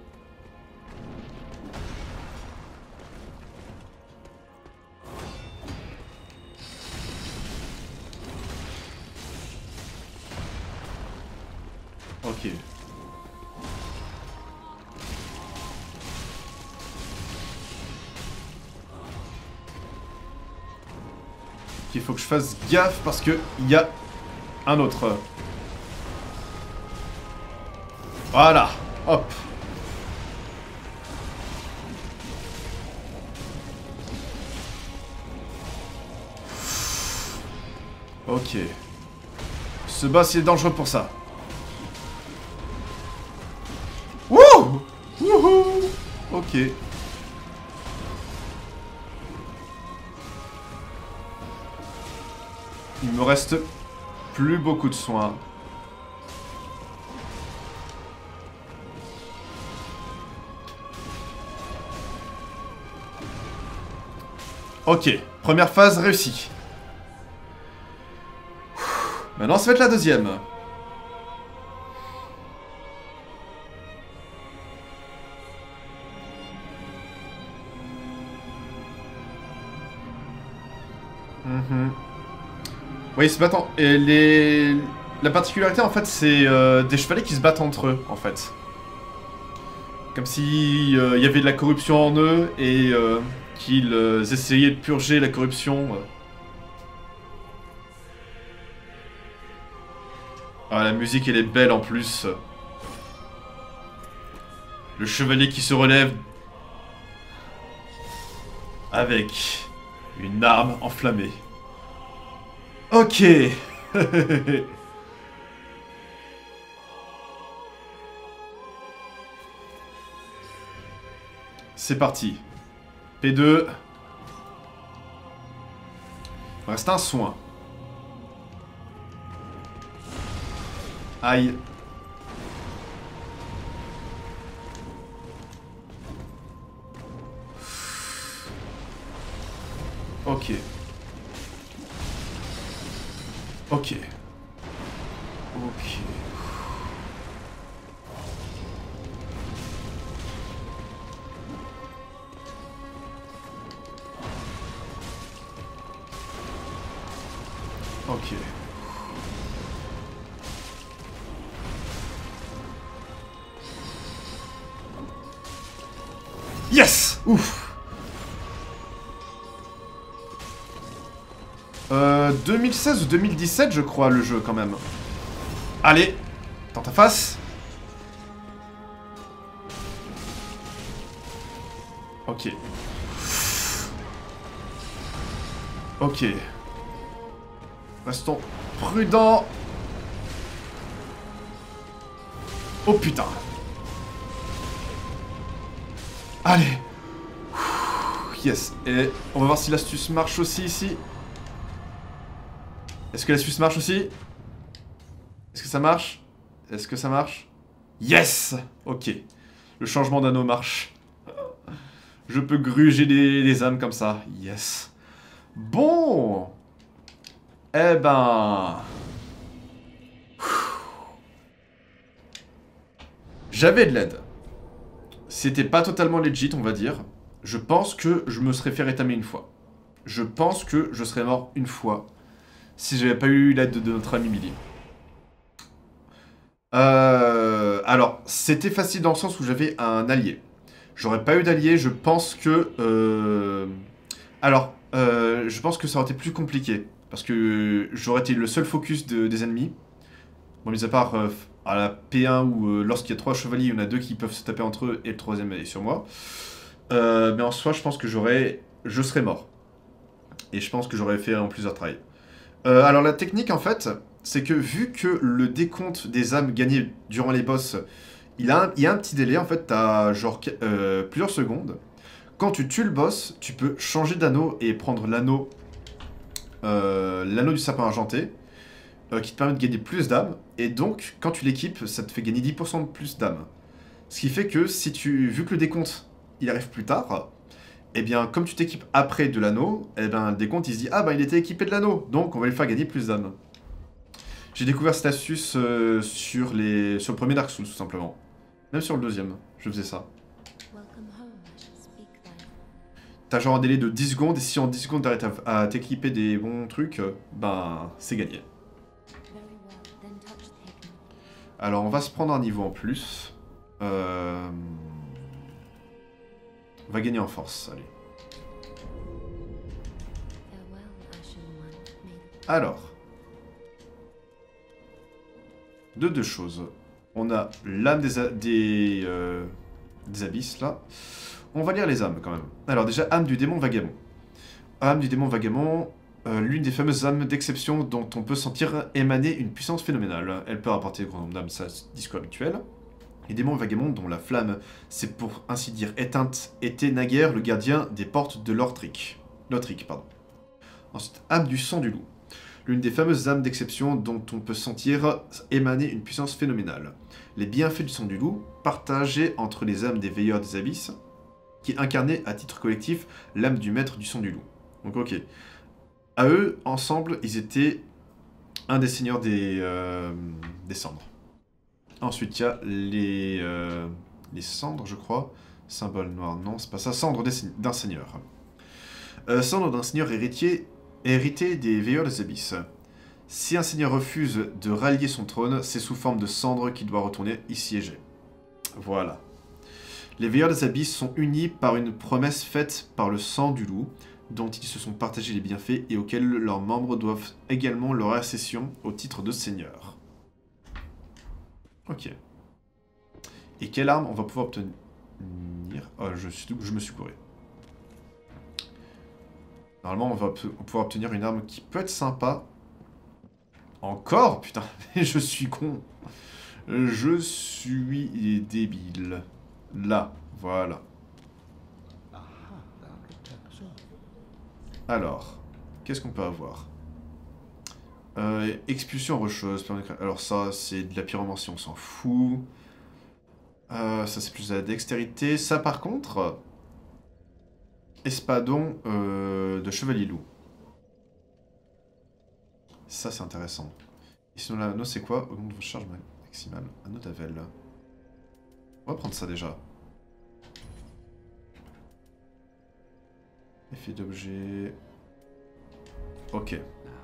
Ok. Il faut que je fasse gaffe parce que il y a un autre. Voilà. Hop. Ok. Ce boss il est dangereux pour ça. Wouh! Wouhou! Ok. Il me reste plus beaucoup de soins. Ok, première phase réussie. Maintenant, ça va être la deuxième. Oui, ils se battent en... Et la particularité, en fait, c'est des chevaliers qui se battent entre eux, en fait. Comme si y avait de la corruption en eux et qu'ils essayaient de purger la corruption. Ah, la musique, elle est belle en plus. Le chevalier qui se relève avec une arme enflammée. Ok. C'est parti. P2. Il reste un soin. Aïe. Ok. Ok. Ok. Ok. Yes! Ouf! 2016 ou 2017, je crois, le jeu, quand même. Allez! Dans ta face! Ok. Ok. Restons prudents. Oh putain. Allez. Yes. Et on va voir si l'astuce marche aussi ici. Est-ce que l'astuce marche aussi? Est-ce que ça marche? Est-ce que ça marche? Yes! Ok. Le changement d'anneau marche. Je peux gruger les âmes comme ça. Yes. Bon. Eh ben... J'avais de l'aide. C'était pas totalement legit, on va dire. Je pense que je me serais fait rétamer une fois. Je pense que je serais mort une fois si j'avais pas eu l'aide de notre ami Millie. Alors, c'était facile dans le sens où j'avais un allié. J'aurais pas eu d'allié, je pense que... je pense que ça aurait été plus compliqué. Parce que j'aurais été le seul focus des ennemis. Bon, mis à part à la P1 où lorsqu'il y a 3 chevaliers, il y en a 2 qui peuvent se taper entre eux et le troisième est sur moi. Mais en soi, je pense que je serais mort. Et je pense que j'aurais fait en plusieurs tries. Alors la technique, en fait, c'est que vu que le décompte des âmes gagnées durant les boss, il y a un petit délai, en fait, t'as genre plusieurs secondes. Quand tu tues le boss, tu peux changer d'anneau et prendre l'anneau du sapin argenté, qui te permet de gagner plus d'âmes. Et donc, quand tu l'équipes, ça te fait gagner 10% de plus d'âmes. Ce qui fait que si tu, vu que le décompte, il arrive plus tard, eh bien, comme tu t'équipes après de l'anneau, eh bien, le décompte, il se dit, ah bah il était équipé de l'anneau, donc on va lui faire gagner plus d'âmes. J'ai découvert cette astuce sur le premier Dark Souls, tout simplement. Même sur le deuxième, je faisais ça. T'as genre un délai de 10 secondes, et si en 10 secondes t'arrêtes à t'équiper des bons trucs, ben, c'est gagné. Alors, on va se prendre un niveau en plus. On va gagner en force, allez. Alors. Deux choses. On a l'âme des abysses, là. On va lire les âmes, quand même. Alors, déjà, âme du démon vagabond. Âme du démon vagabond, l'une des fameuses âmes d'exception dont on peut sentir émaner une puissance phénoménale. Elle peut rapporter grand nombre d'âmes, ça, discours habituel. Les démons vagabonds, dont la flamme, c'est pour ainsi dire éteinte, était naguère le gardien des portes de Lothric. Ensuite, âme du sang du loup. L'une des fameuses âmes d'exception dont on peut sentir émaner une puissance phénoménale. Les bienfaits du sang du loup, partagés entre les âmes des veilleurs des abysses, qui incarnaient à titre collectif l'âme du maître du sang du loup. Donc ok. À eux, ensemble, ils étaient un des seigneurs des cendres. Ensuite, il y a les cendres, je crois. Symbole noir, non, c'est pas ça. Cendres d'un seigneur. Cendres d'un seigneur hérité des veilleurs des abysses. Si un seigneur refuse de rallier son trône, c'est sous forme de cendre qu'il doit retourner y siéger. Voilà. Les veilleurs des abysses sont unis par une promesse faite par le sang du loup, dont ils se sont partagés les bienfaits et auxquels leurs membres doivent également leur accession au titre de seigneur. Ok. Et quelle arme on va pouvoir obtenir? Oh, je me suis couru. Normalement, on va pouvoir obtenir une arme qui peut être sympa. Encore? Putain, je suis con. Je suis débile. Là, voilà. Alors, qu'est-ce qu'on peut avoir? Expulsion rocheuse. Alors ça, c'est de la pyromancie, on s'en fout. Ça, c'est plus de la dextérité. Ça, par contre... Espadon de chevalier loup. Ça, c'est intéressant. Et sinon, l'anneau, c'est quoi? Augmente votre charge maximale. Anneau d'Avel. On va prendre ça déjà. Effet d'objet. Ok.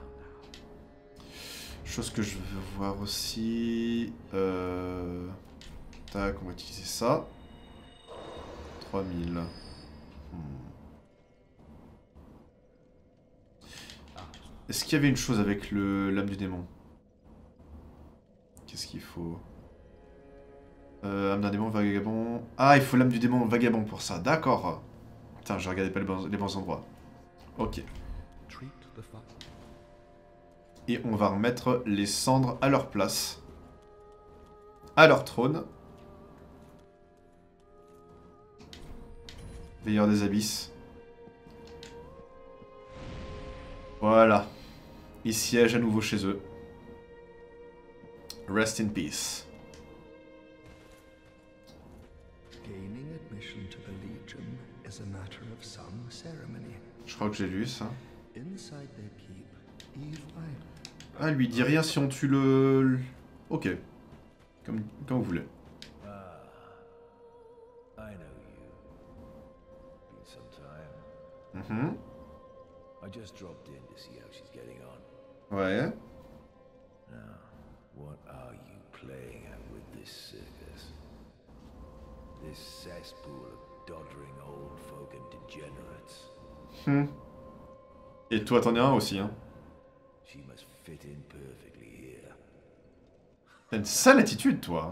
Chose que je veux voir aussi. Tac, on va utiliser ça. 3000. Est-ce qu'il y avait une chose avec l'âme du démon? Qu'est-ce qu'il faut? Âme d'un démon vagabond. Ah, il faut l'âme du démon vagabond pour ça. D'accord. Putain, je regardais pas les bons endroits. Ok. Et on va remettre les cendres à leur place. À leur trône. Veilleur des abysses. Voilà. Ils siègent à nouveau chez eux. Rest in peace. Je crois que j'ai lu ça. Ah, lui dit rien si on tue le... Ok. Comme vous voulez. Ouais. Now, what are you playing at with this circus? This cesspool of doddering old folk and degenerates. Et toi, t'en es un aussi, hein. She must fit in perfectly here. T'as une sale attitude, toi.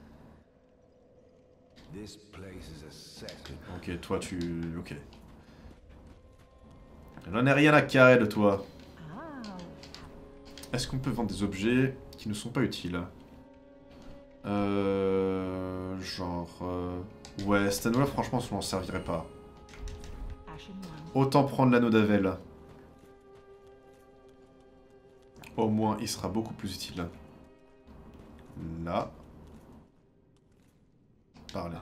This place is a cesspool. Ok, toi, tu... Ok. J'en ai rien à carrer de toi. Est-ce qu'on peut vendre des objets qui ne sont pas utiles? Ouais, cet anneau-là, franchement, ça m'en servirait pas. Autant prendre l'anneau d'Avel. Au moins, il sera beaucoup plus utile. Là. parler.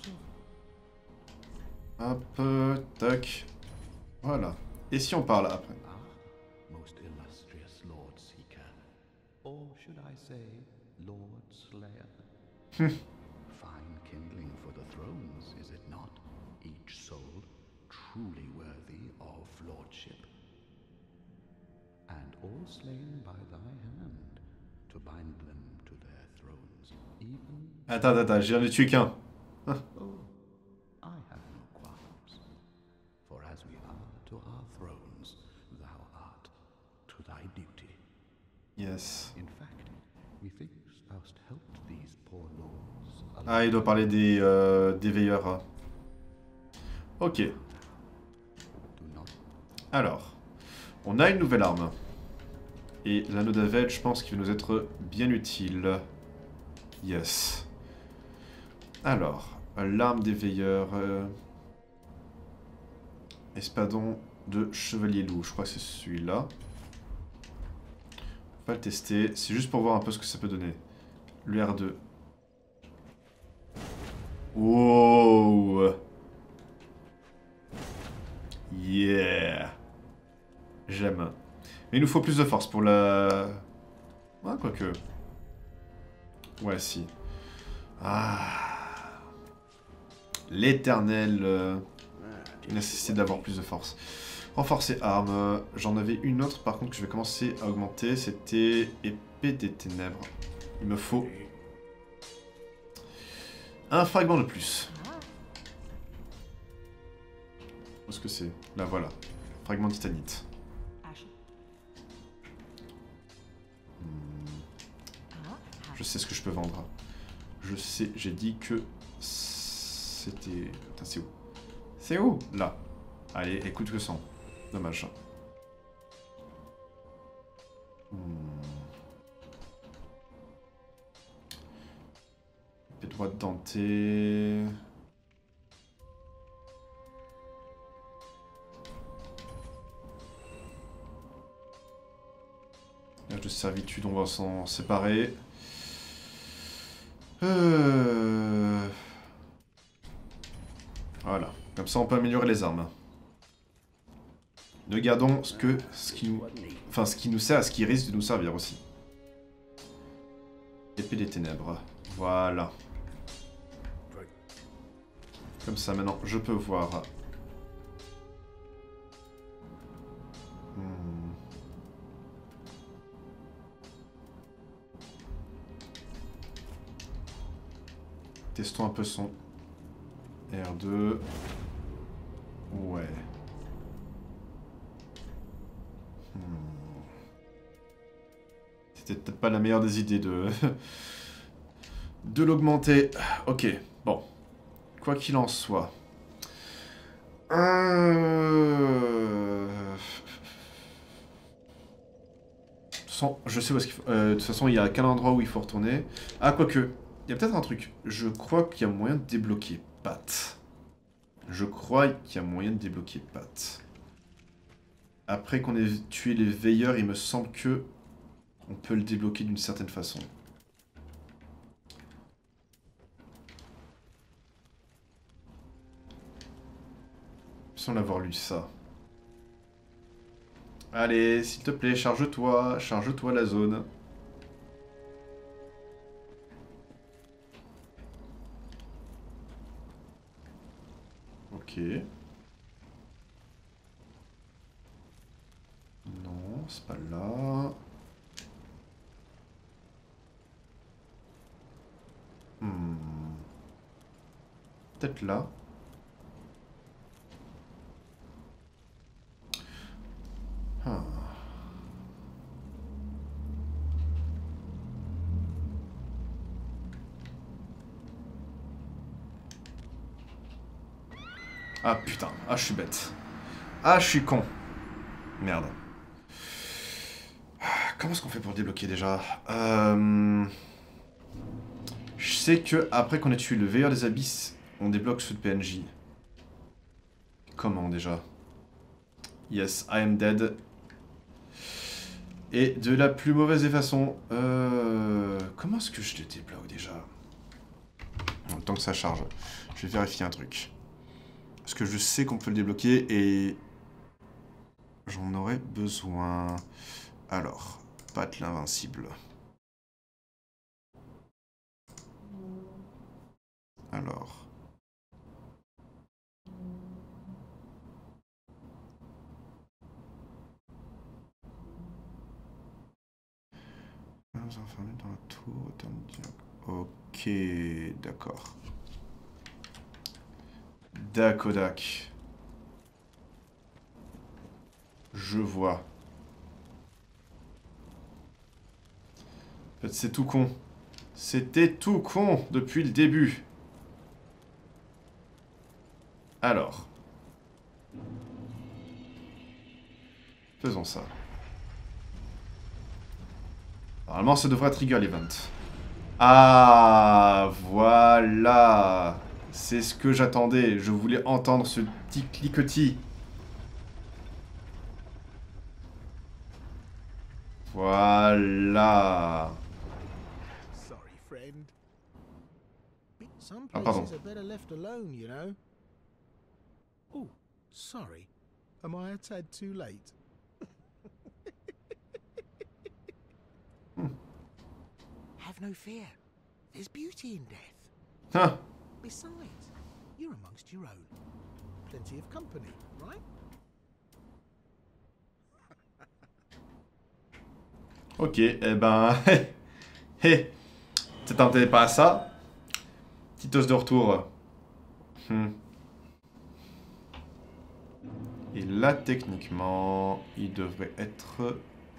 Hop, tac. Voilà. Et si on parle après? Most illustrious Lord Seeker, or should I say, Lord Slayer? Fine kindling for the thrones, is it not? Each soul truly worthy of lordship, and all slain by thy hand to bind them to their thrones, even. Attends, j'ai rien de tuer qu'un. Oh, I have no qualms, for as we are to our thrones, thou art to thy duty. Yes. In fact, methinks thou'st helped these poor lords. Ah, il doit parler des veilleurs. Hein. Ok. Do not. Alors, on a une nouvelle arme. Et l'anneau d'Aved, je pense qu'il va nous être bien utile. Yes. Alors, l'arme des veilleurs. Espadon de chevalier loup. Je crois que c'est celui-là. On va le tester. C'est juste pour voir un peu ce que ça peut donner. Le R2. Wow. Yeah. J'aime. Mais il nous faut plus de force pour la... Ah, quoique. Ouais, si. Ah. L'éternelle nécessité d'avoir plus de force. Renforcer arme. J'en avais une autre par contre que je vais commencer à augmenter. C'était épée des ténèbres. Il me faut un fragment de plus. Où est-ce que c'est? Là, voilà. Fragment de titanite. Je sais ce que je peux vendre. Je sais, j'ai dit que c'était... Putain, c'est où? C'est où? Là. Allez, écoute que 100. Dommage. Épée droite dentée... Gage de servitude, on va s'en séparer. Voilà. Comme ça, on peut améliorer les armes. Nous gardons ce qui nous sert à ce qui risque de nous servir aussi. Épée des ténèbres. Voilà. Comme ça, maintenant, je peux voir. Testons un peu son R2. Ouais. C'était peut-être pas la meilleure des idées de l'augmenter. Ok, bon. Quoi qu'il en soit. Je sais où est-ce qu'il faut... de toute façon, il n'y a qu'un endroit où il faut retourner. Ah, quoique... Il y a peut-être un truc. Je crois qu'il y a moyen de débloquer Pat. Je crois qu'il y a moyen de débloquer Pat. Après qu'on ait tué les veilleurs, il me semble que on peut le débloquer d'une certaine façon. Sans l'avoir lu ça. Allez, s'il te plaît, charge-toi. Charge-toi la zone. Ok. Non, c'est pas là. Peut-être là. Ah. Ah putain, ah je suis bête. Ah je suis con. Merde. Comment est-ce qu'on fait pour le débloquer déjà? Je sais que après qu'on ait tué le veilleur des abysses, on débloque ceux de PNJ. Comment déjà? Yes, I am dead. Et de la plus mauvaise des façons. Comment est-ce que je le débloque déjà? Le temps que ça charge. Je vais vérifier un truc. Parce que je sais qu'on peut le débloquer et... j'en aurais besoin. Alors, Pat l'invincible. Alors... enfermés dans la tour. Ok, d'accord. Dakodak. Je vois. En fait, c'est tout con. C'était tout con depuis le début. Alors. Faisons ça. Normalement, ça devrait trigger l'event. Ah, voilà. C'est ce que j'attendais. Je voulais entendre ce petit cliquetis. Voilà. Sorry, friend. Some Ah, pardon. places are better left alone, you know. Oh, sorry. Am I a tad too late? Have no fear. There's beauty in death. Ah. Besides, you're amongst your own. Plenty of company, right? Ok, eh ben... Hé, t'attendais pas à ça? Petit os de retour. Et là, techniquement, il devrait être...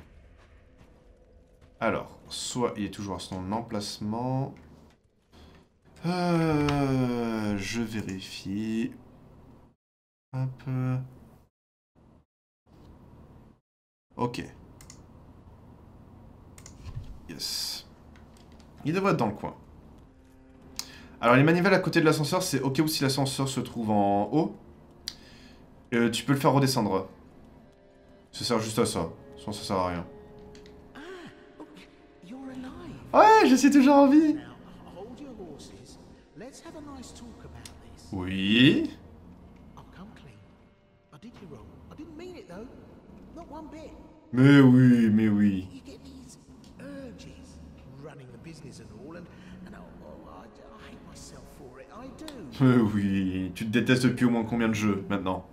Alors, soit il est toujours à son emplacement... je vérifie... Un peu... Ok. Yes. Il devrait être dans le coin. Alors les manivelles à côté de l'ascenseur, c'est au cas où si l'ascenseur se trouve en haut. Tu peux le faire redescendre. Ça sert juste à ça. Sinon ça sert à rien. Ouais, je suis toujours en vie. Oui. Mais oui, mais oui. Oui, tu te détestes depuis au moins combien de jeux maintenant?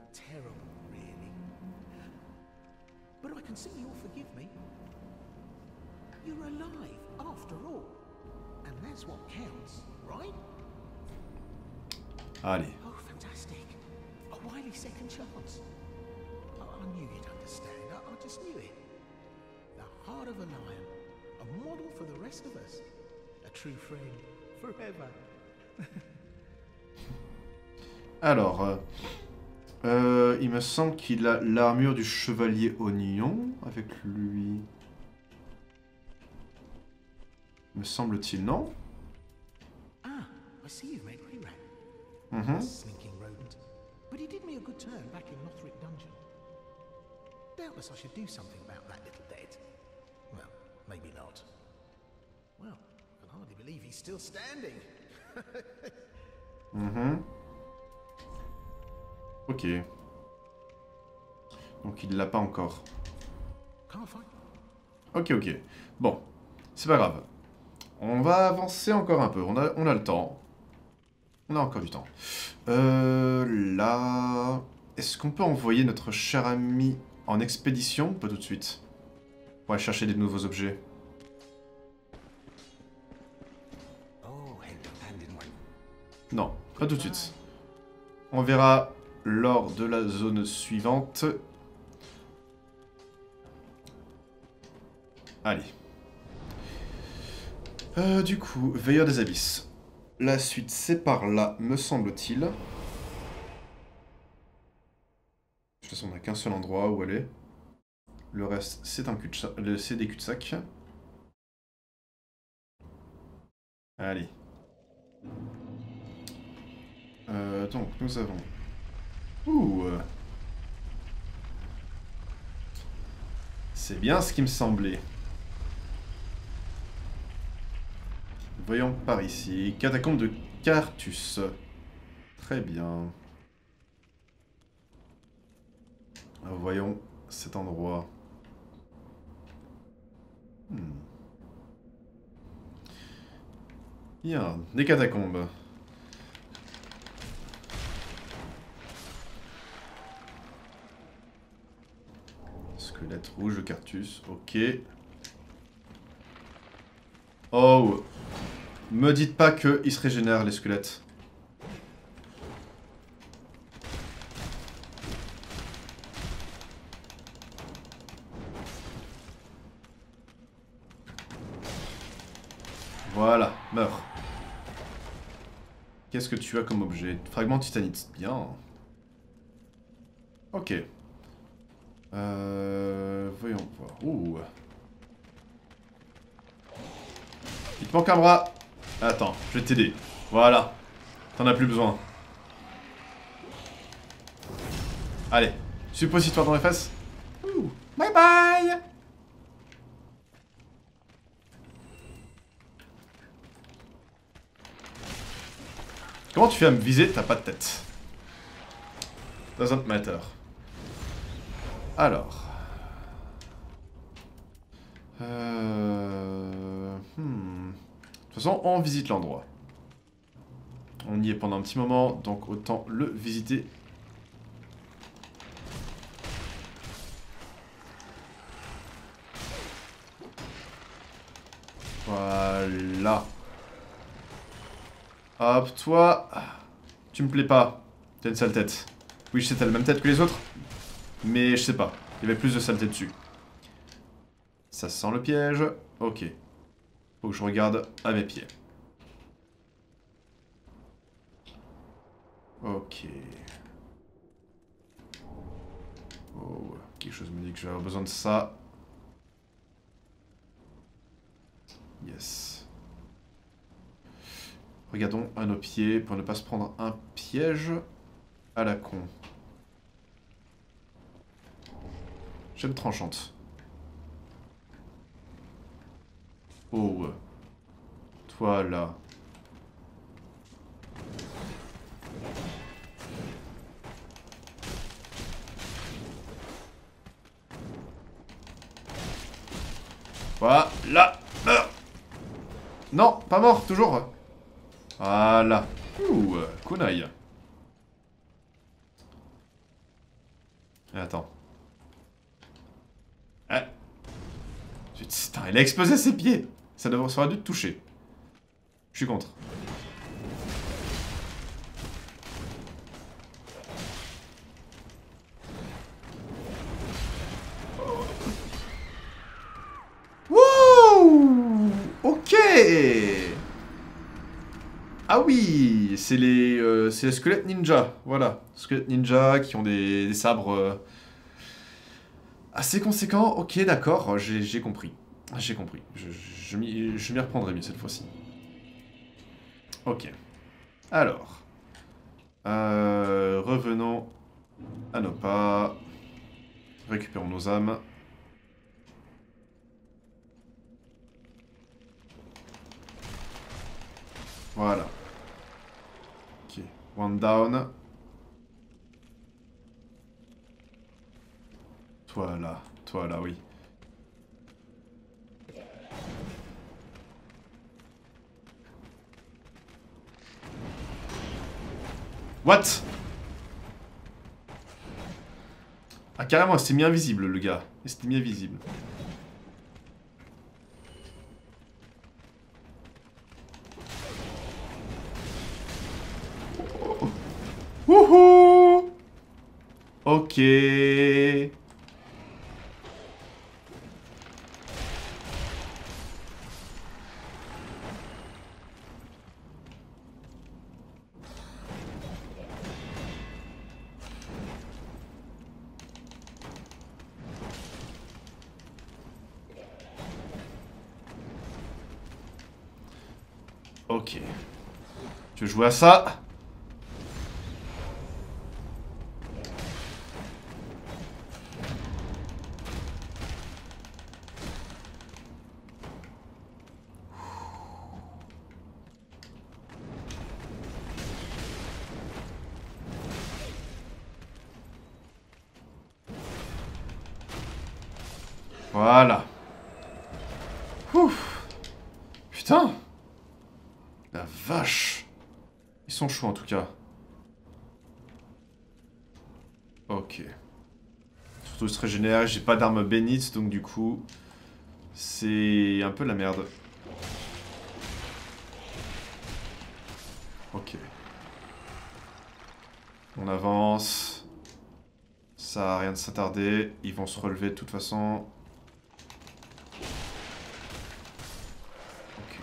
Allez. Oh, fantastic. A wily second chance. I knew you'd understand. I just knew it. The heart of a lion. A model for the rest of us. A true friend. Forever. Alors, il me semble qu'il a l'armure du chevalier oignon avec lui. Me semble-t-il, non? Ah, I see you've made Rayran. Slinking rodent. But he did me a good turn back in Lothric Dungeon. Doubtless I should do something about that little dead. Well, maybe not. Well, I can hardly believe he's still standing. Ok. Donc il l'a pas encore. Ok, ok. Bon, c'est pas grave. On va avancer encore un peu. On a le temps. On a encore du temps. Là... Est-ce qu'on peut envoyer notre cher ami en expédition? Pas tout de suite. Pour aller chercher des nouveaux objets. Non, pas tout de suite. On verra lors de la zone suivante. Allez. Du coup, Veilleur des Abysses. La suite, c'est par là, me semble-t-il. De toute façon, on n'a qu'un seul endroit où aller. Le reste, c'est un cul-de-sac. C'est des cul-de-sac. Allez. Donc, nous avons... Ouh. C'est bien ce qui me semblait. Voyons par ici. Catacombe de Cartus. Très bien. Voyons cet endroit. Bien, des catacombes. Squelette rouge de Cartus, ok. Oh, me dites pas qu'ils se régénèrent les squelettes. Voilà, meurs. Qu'est-ce que tu as comme objet? Fragment titanite, bien. Ok. Voyons voir. Ouh. Il te manque un bras. Attends, je vais t'aider. Voilà. T'en as plus besoin. Allez. Suppositoires dans les fesses. Ouh. Bye bye. Comment tu fais à me viser? T'as pas de tête. Doesn't matter. Alors. De toute façon, on visite l'endroit. On y est pendant un petit moment, donc autant le visiter. Voilà. Hop, toi. Tu me plais pas. T'as une sale tête. Oui, je sais, t'as la même tête que les autres. Mais je sais pas. Il y avait plus de saleté dessus. Ça sent le piège. Ok. Faut que je regarde à mes pieds. Ok. Oh, quelque chose me dit que je vais avoir besoin de ça. Yes. Regardons à nos pieds pour ne pas se prendre un piège à la con. Chaîne tranchante. Oh. Toi là. Voilà. Meurs. Non, pas mort, toujours. Voilà. Ouh, kunai. Attends. Ah. Putain, il a explosé ses pieds. Ça aurait dû te toucher. Je suis contre. Wouh. Ok. Ah oui, c'est les squelettes ninja, voilà. Squelettes ninja qui ont des sabres assez conséquents. Ok, d'accord, j'ai compris. J'ai compris. Je m'y reprendrai mieux cette fois-ci. Ok. Alors. Revenons à nos pas. Récupérons nos âmes. Voilà. Ok. One down. Toi là, oui. What? Ah carrément, c'était mis invisible le gars. C'était mis invisible. Wouhou! Ok. Ok. Tu veux jouer à ça? Voilà. Ouf. Putain. La vache. Ils sont chauds en tout cas. Ok. Surtout il se régénère, j'ai pas d'arme bénite donc du coup c'est un peu la merde. Ok. On avance. Ça a rien de s'attarder. Ils vont se relever de toute façon. Ok.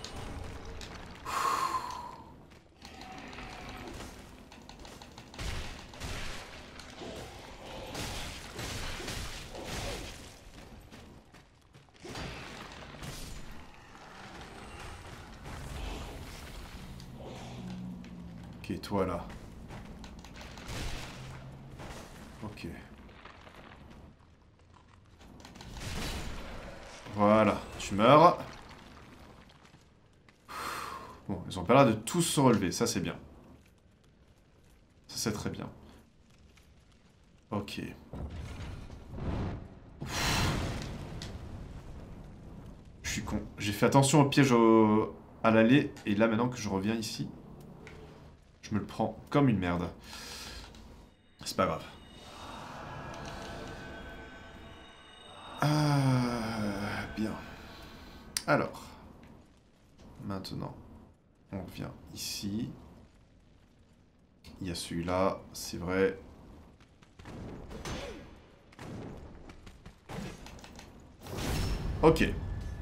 Ok, toi là. Ok. Voilà, tu meurs. Bon, ils ont pas l'air de tous se relever, ça c'est bien. Ça c'est très bien. Ok. Je suis con. J'ai fait attention au piège à l'aller, et là maintenant que je reviens ici, je me le prends comme une merde. C'est pas grave. Bien. Alors. Maintenant, on revient ici. Il y a celui-là, c'est vrai. Ok.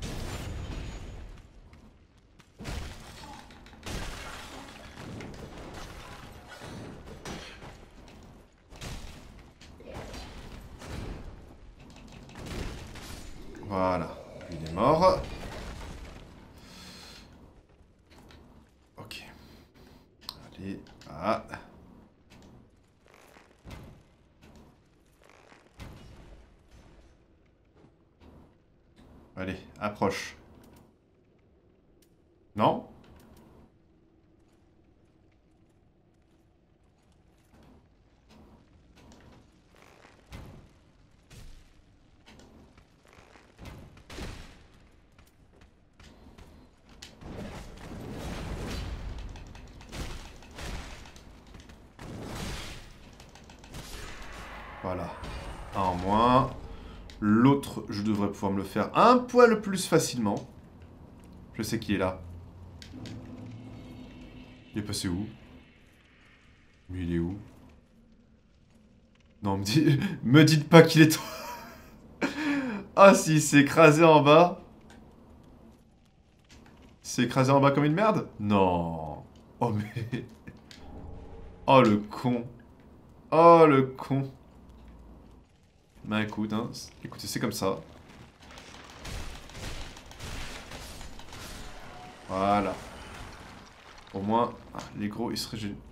Voilà. Il est mort. Ok. Allez. Ah. Allez, approche. Non? Voilà. Un en moins. L'autre, je devrais pouvoir me le faire un poil plus facilement. Je sais qu'il est là. Il est passé où? Mais il est où? Non, me dites pas qu'il est... Ah si, il s'est écrasé en bas. Il s'est écrasé en bas comme une merde? Non. Oh mais... Oh le con. Oh le con. Bah écoute, hein. Écoutez, c'est comme ça. Voilà. Au moins, les gros, ils seraient géniaux.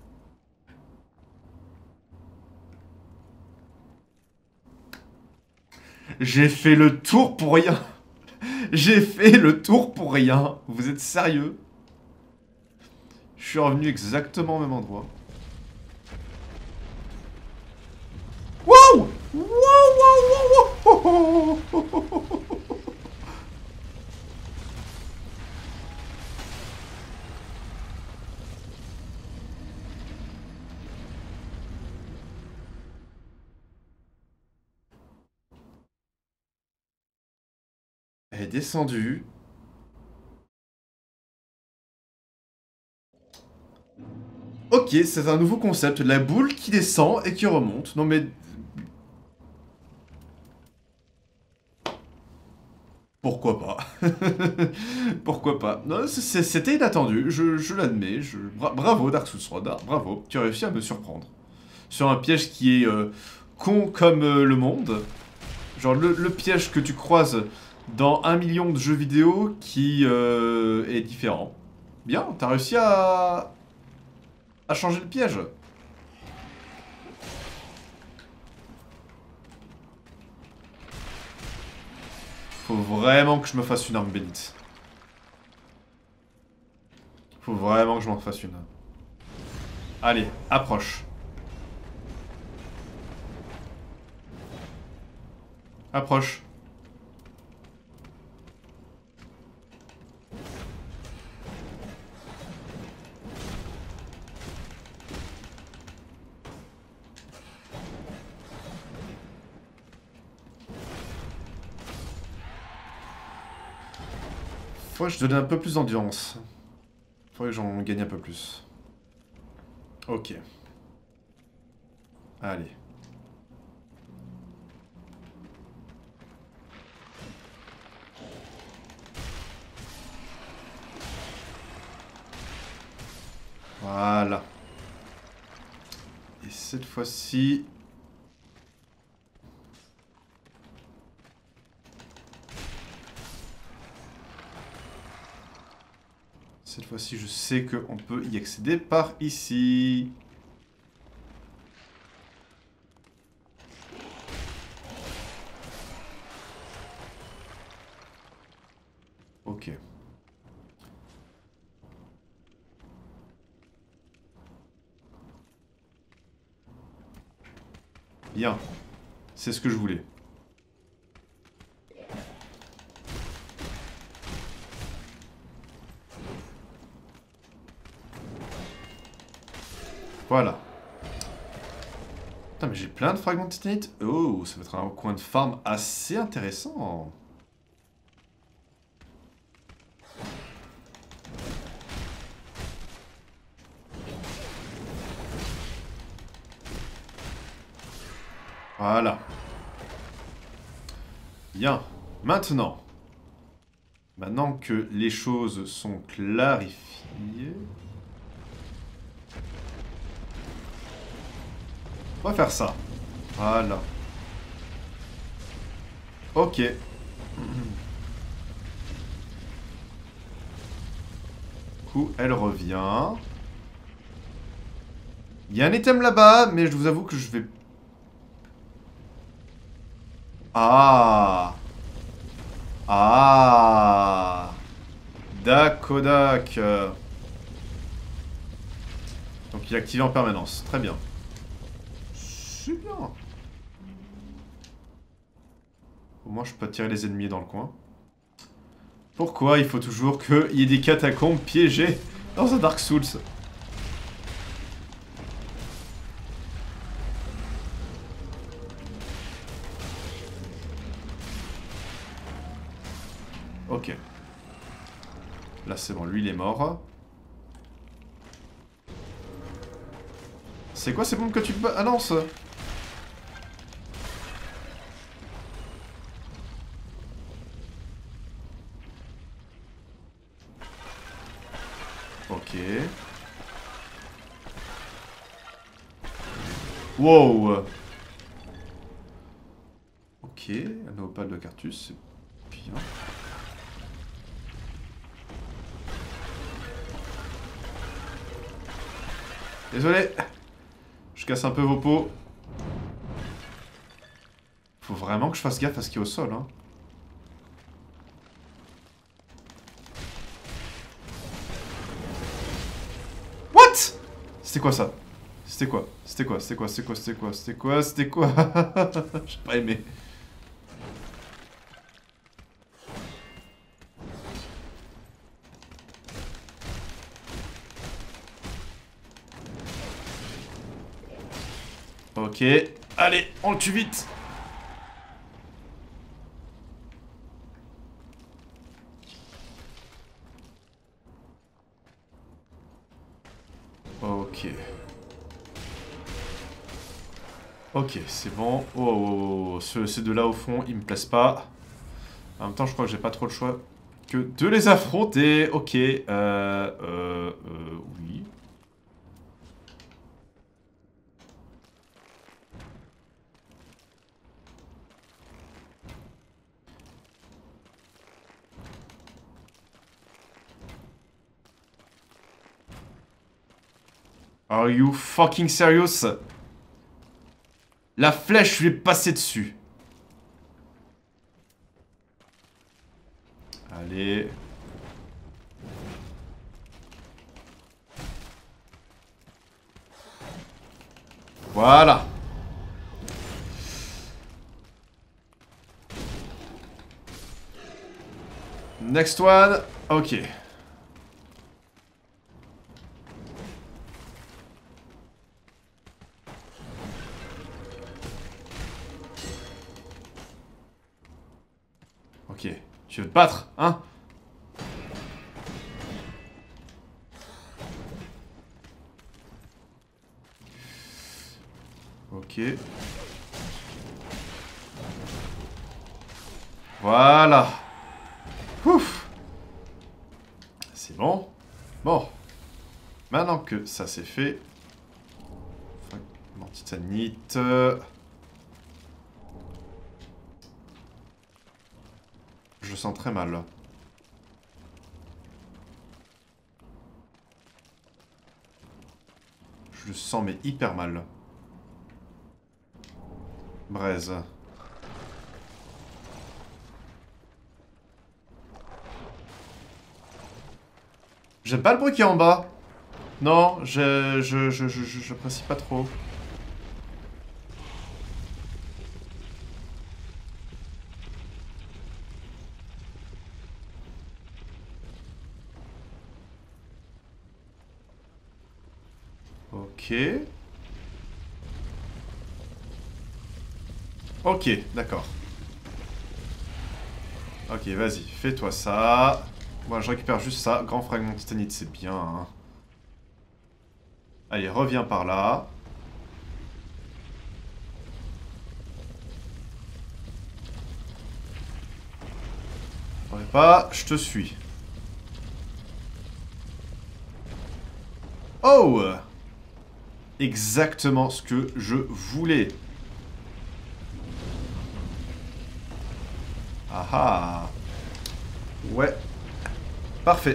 J'ai fait le tour pour rien. J'ai fait le tour pour rien. Vous êtes sérieux? Je suis revenu exactement au même endroit. Wow! Wow, wow, wow, wow. Elle est descendue. Ok, c'est un nouveau concept. La boule qui descend et qui remonte. Non mais... Pourquoi pas? Pourquoi pas? Non, c'était inattendu, je l'admets. Bravo Dark Souls 3, bravo. Tu as réussi à me surprendre. Sur un piège qui est con comme le monde. Genre le piège que tu croises dans 1 million de jeux vidéo qui est différent. Bien, t'as réussi à changer le piège. Faut vraiment que je me fasse une arme bénite. Faut vraiment que je m'en fasse une. Allez, approche. Approche. Faudrait que je donne un peu plus d'ambiance. Faudrait que j'en gagne un peu plus. Ok. Allez. Voilà. Et cette fois-ci... Cette fois-ci, je sais qu'on peut y accéder par ici. Ok. Bien. C'est ce que je voulais. Voilà. Putain, mais j'ai plein de fragments de titanite. Oh, ça va être un coin de farm assez intéressant. Voilà. Bien. Maintenant. Maintenant que les choses sont clarifiées... On va faire ça. Voilà. Ok. Du coup, elle revient. Il y a un item là-bas, mais je vous avoue que je vais... Ah. Ah. Dakodak. Donc il est activé en permanence. Très bien. C'est bien. Au moins je peux attirer les ennemis dans le coin. Pourquoi il faut toujours qu'il y ait des catacombes piégées dans un Dark Souls? Ok. Là c'est bon, lui il est mort. C'est quoi ces bombes que tu balances? Ok. Wow. Ok, un opale de Cartus, c'est bien. Désolé. Je casse un peu vos pots. Faut vraiment que je fasse gaffe à ce qu'il y a au sol, hein. What? C'était quoi ça? C'était quoi? C'était quoi? C'était quoi? C'était quoi? C'était quoi? C'était quoi? C'était quoi? J'ai pas aimé. Ok. Allez, on le tue vite. Ok. Ok, c'est bon. Oh, oh, oh. Ces deux-là, au fond, ils me plaisent pas. En même temps, je crois que j'ai pas trop le choix que de les affronter. Ok. Oui. Are you fucking serious? La flèche lui est passée dessus. Allez. Voilà. Next one. Ok. Ok. Tu veux te battre, hein? Ok. Voilà. Ouf. C'est bon. Bon. Maintenant que ça c'est fait. Fragment titanite. Je sens très mal. Je le sens mais hyper mal. Braise. J'aime pas le bruit qui est en bas. Non, j'apprécie pas trop. Ok. Ok, d'accord. Ok, vas-y, fais-toi ça. Moi, je récupère juste ça. Grand fragment titanite, c'est bien. Hein. Allez, reviens par là. Attendez pas, je te suis. Oh! Exactement ce que je voulais. Ah ah. Ouais. Parfait.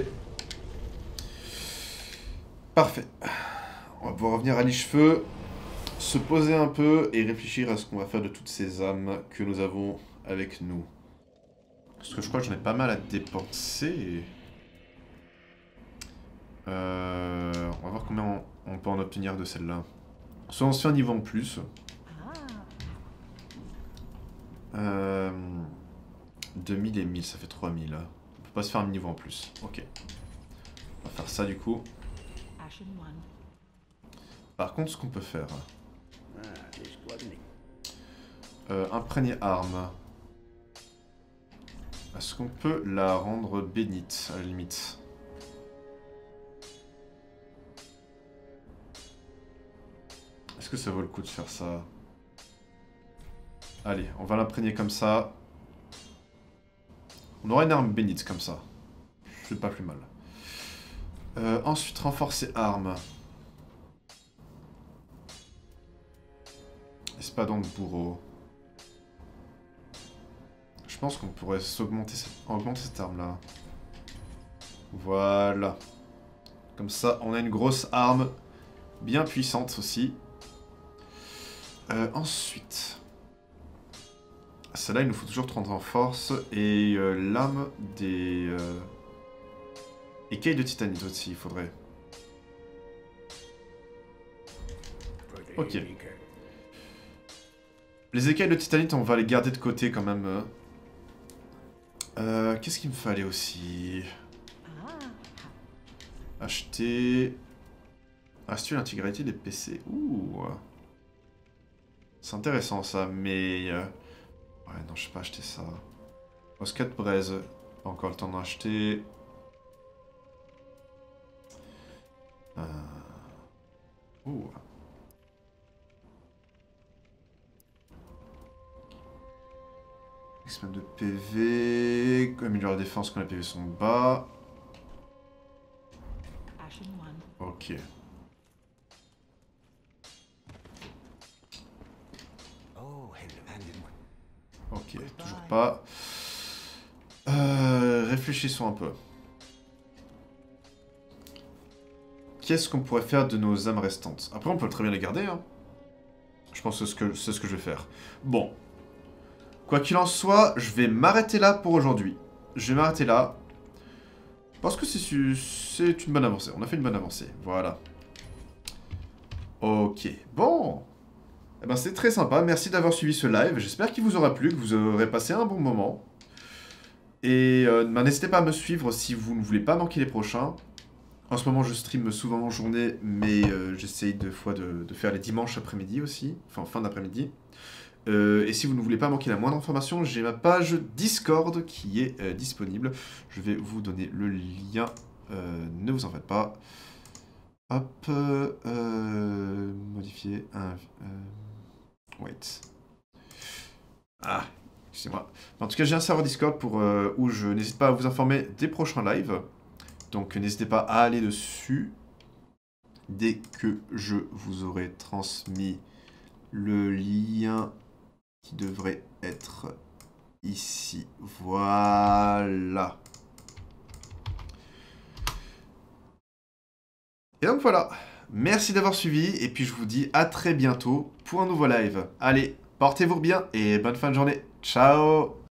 Parfait. On va pouvoir revenir à l'Ichefeu, se poser un peu et réfléchir à ce qu'on va faire de toutes ces âmes que nous avons avec nous. Parce que je crois que j'en ai pas mal à dépenser. On va voir combien on peut en obtenir de celle-là. Soit on se fait un niveau en plus. 2000 et 1000, ça fait 3000. On peut pas se faire un niveau en plus. Ok. On va faire ça du coup. Par contre, ce qu'on peut faire... imprégner arme. Est-ce qu'on peut la rendre bénite, à la limite? Est-ce que ça vaut le coup de faire ça? Allez, on va l'imprégner comme ça. On aura une arme bénite comme ça. C'est pas plus mal. Ensuite, renforcer arme. Espadon de bourreau. Je pense qu'on pourrait augmenter cette arme-là. Voilà. Comme ça, on a une grosse arme bien puissante aussi. Ensuite... Celle-là, il nous faut toujours 30 en force. Et l'âme des... écailles de titanite aussi, il faudrait. Ok. Les écailles de titanite, on va les garder de côté quand même. Qu'est-ce qu'il me fallait aussi? Acheter... Acheter l'intégralité des PC. Ouh. C'est intéressant ça, mais... Ouais, non, je sais pas acheter ça. Oscat braise. Pas encore le temps d'en acheter. Ouh. XP de PV. Améliorer la défense quand les PV sont bas. Ok. Ok, toujours pas. Réfléchissons un peu. Qu'est-ce qu'on pourrait faire de nos âmes restantes? Après, on peut très bien les garder, hein. Je pense que c'est ce que je vais faire. Bon. Quoi qu'il en soit, je vais m'arrêter là pour aujourd'hui. Je vais m'arrêter là. Parce que c'est une bonne avancée. On a fait une bonne avancée. Voilà. Ok. Bon. Eh ben, c'est très sympa. Merci d'avoir suivi ce live. J'espère qu'il vous aura plu, que vous aurez passé un bon moment. Et n'hésitez pas à me suivre si vous ne voulez pas manquer les prochains. En ce moment, je stream souvent en journée, mais j'essaye de faire les dimanches après-midi aussi. Enfin, fin d'après-midi. Et si vous ne voulez pas manquer la moindre information, j'ai ma page Discord qui est disponible. Je vais vous donner le lien. Ne vous en faites pas. Hop. Modifier. Wait. Ah, excusez-moi. En tout cas, j'ai un serveur Discord pour, où je n'hésite pas à vous informer des prochains lives. Donc n'hésitez pas à aller dessus. Dès que je vous aurai transmis le lien qui devrait être ici. Voilà. Et donc voilà. Merci d'avoir suivi. Et puis je vous dis à très bientôt pour un nouveau live. Allez, portez-vous bien et bonne fin de journée. Ciao!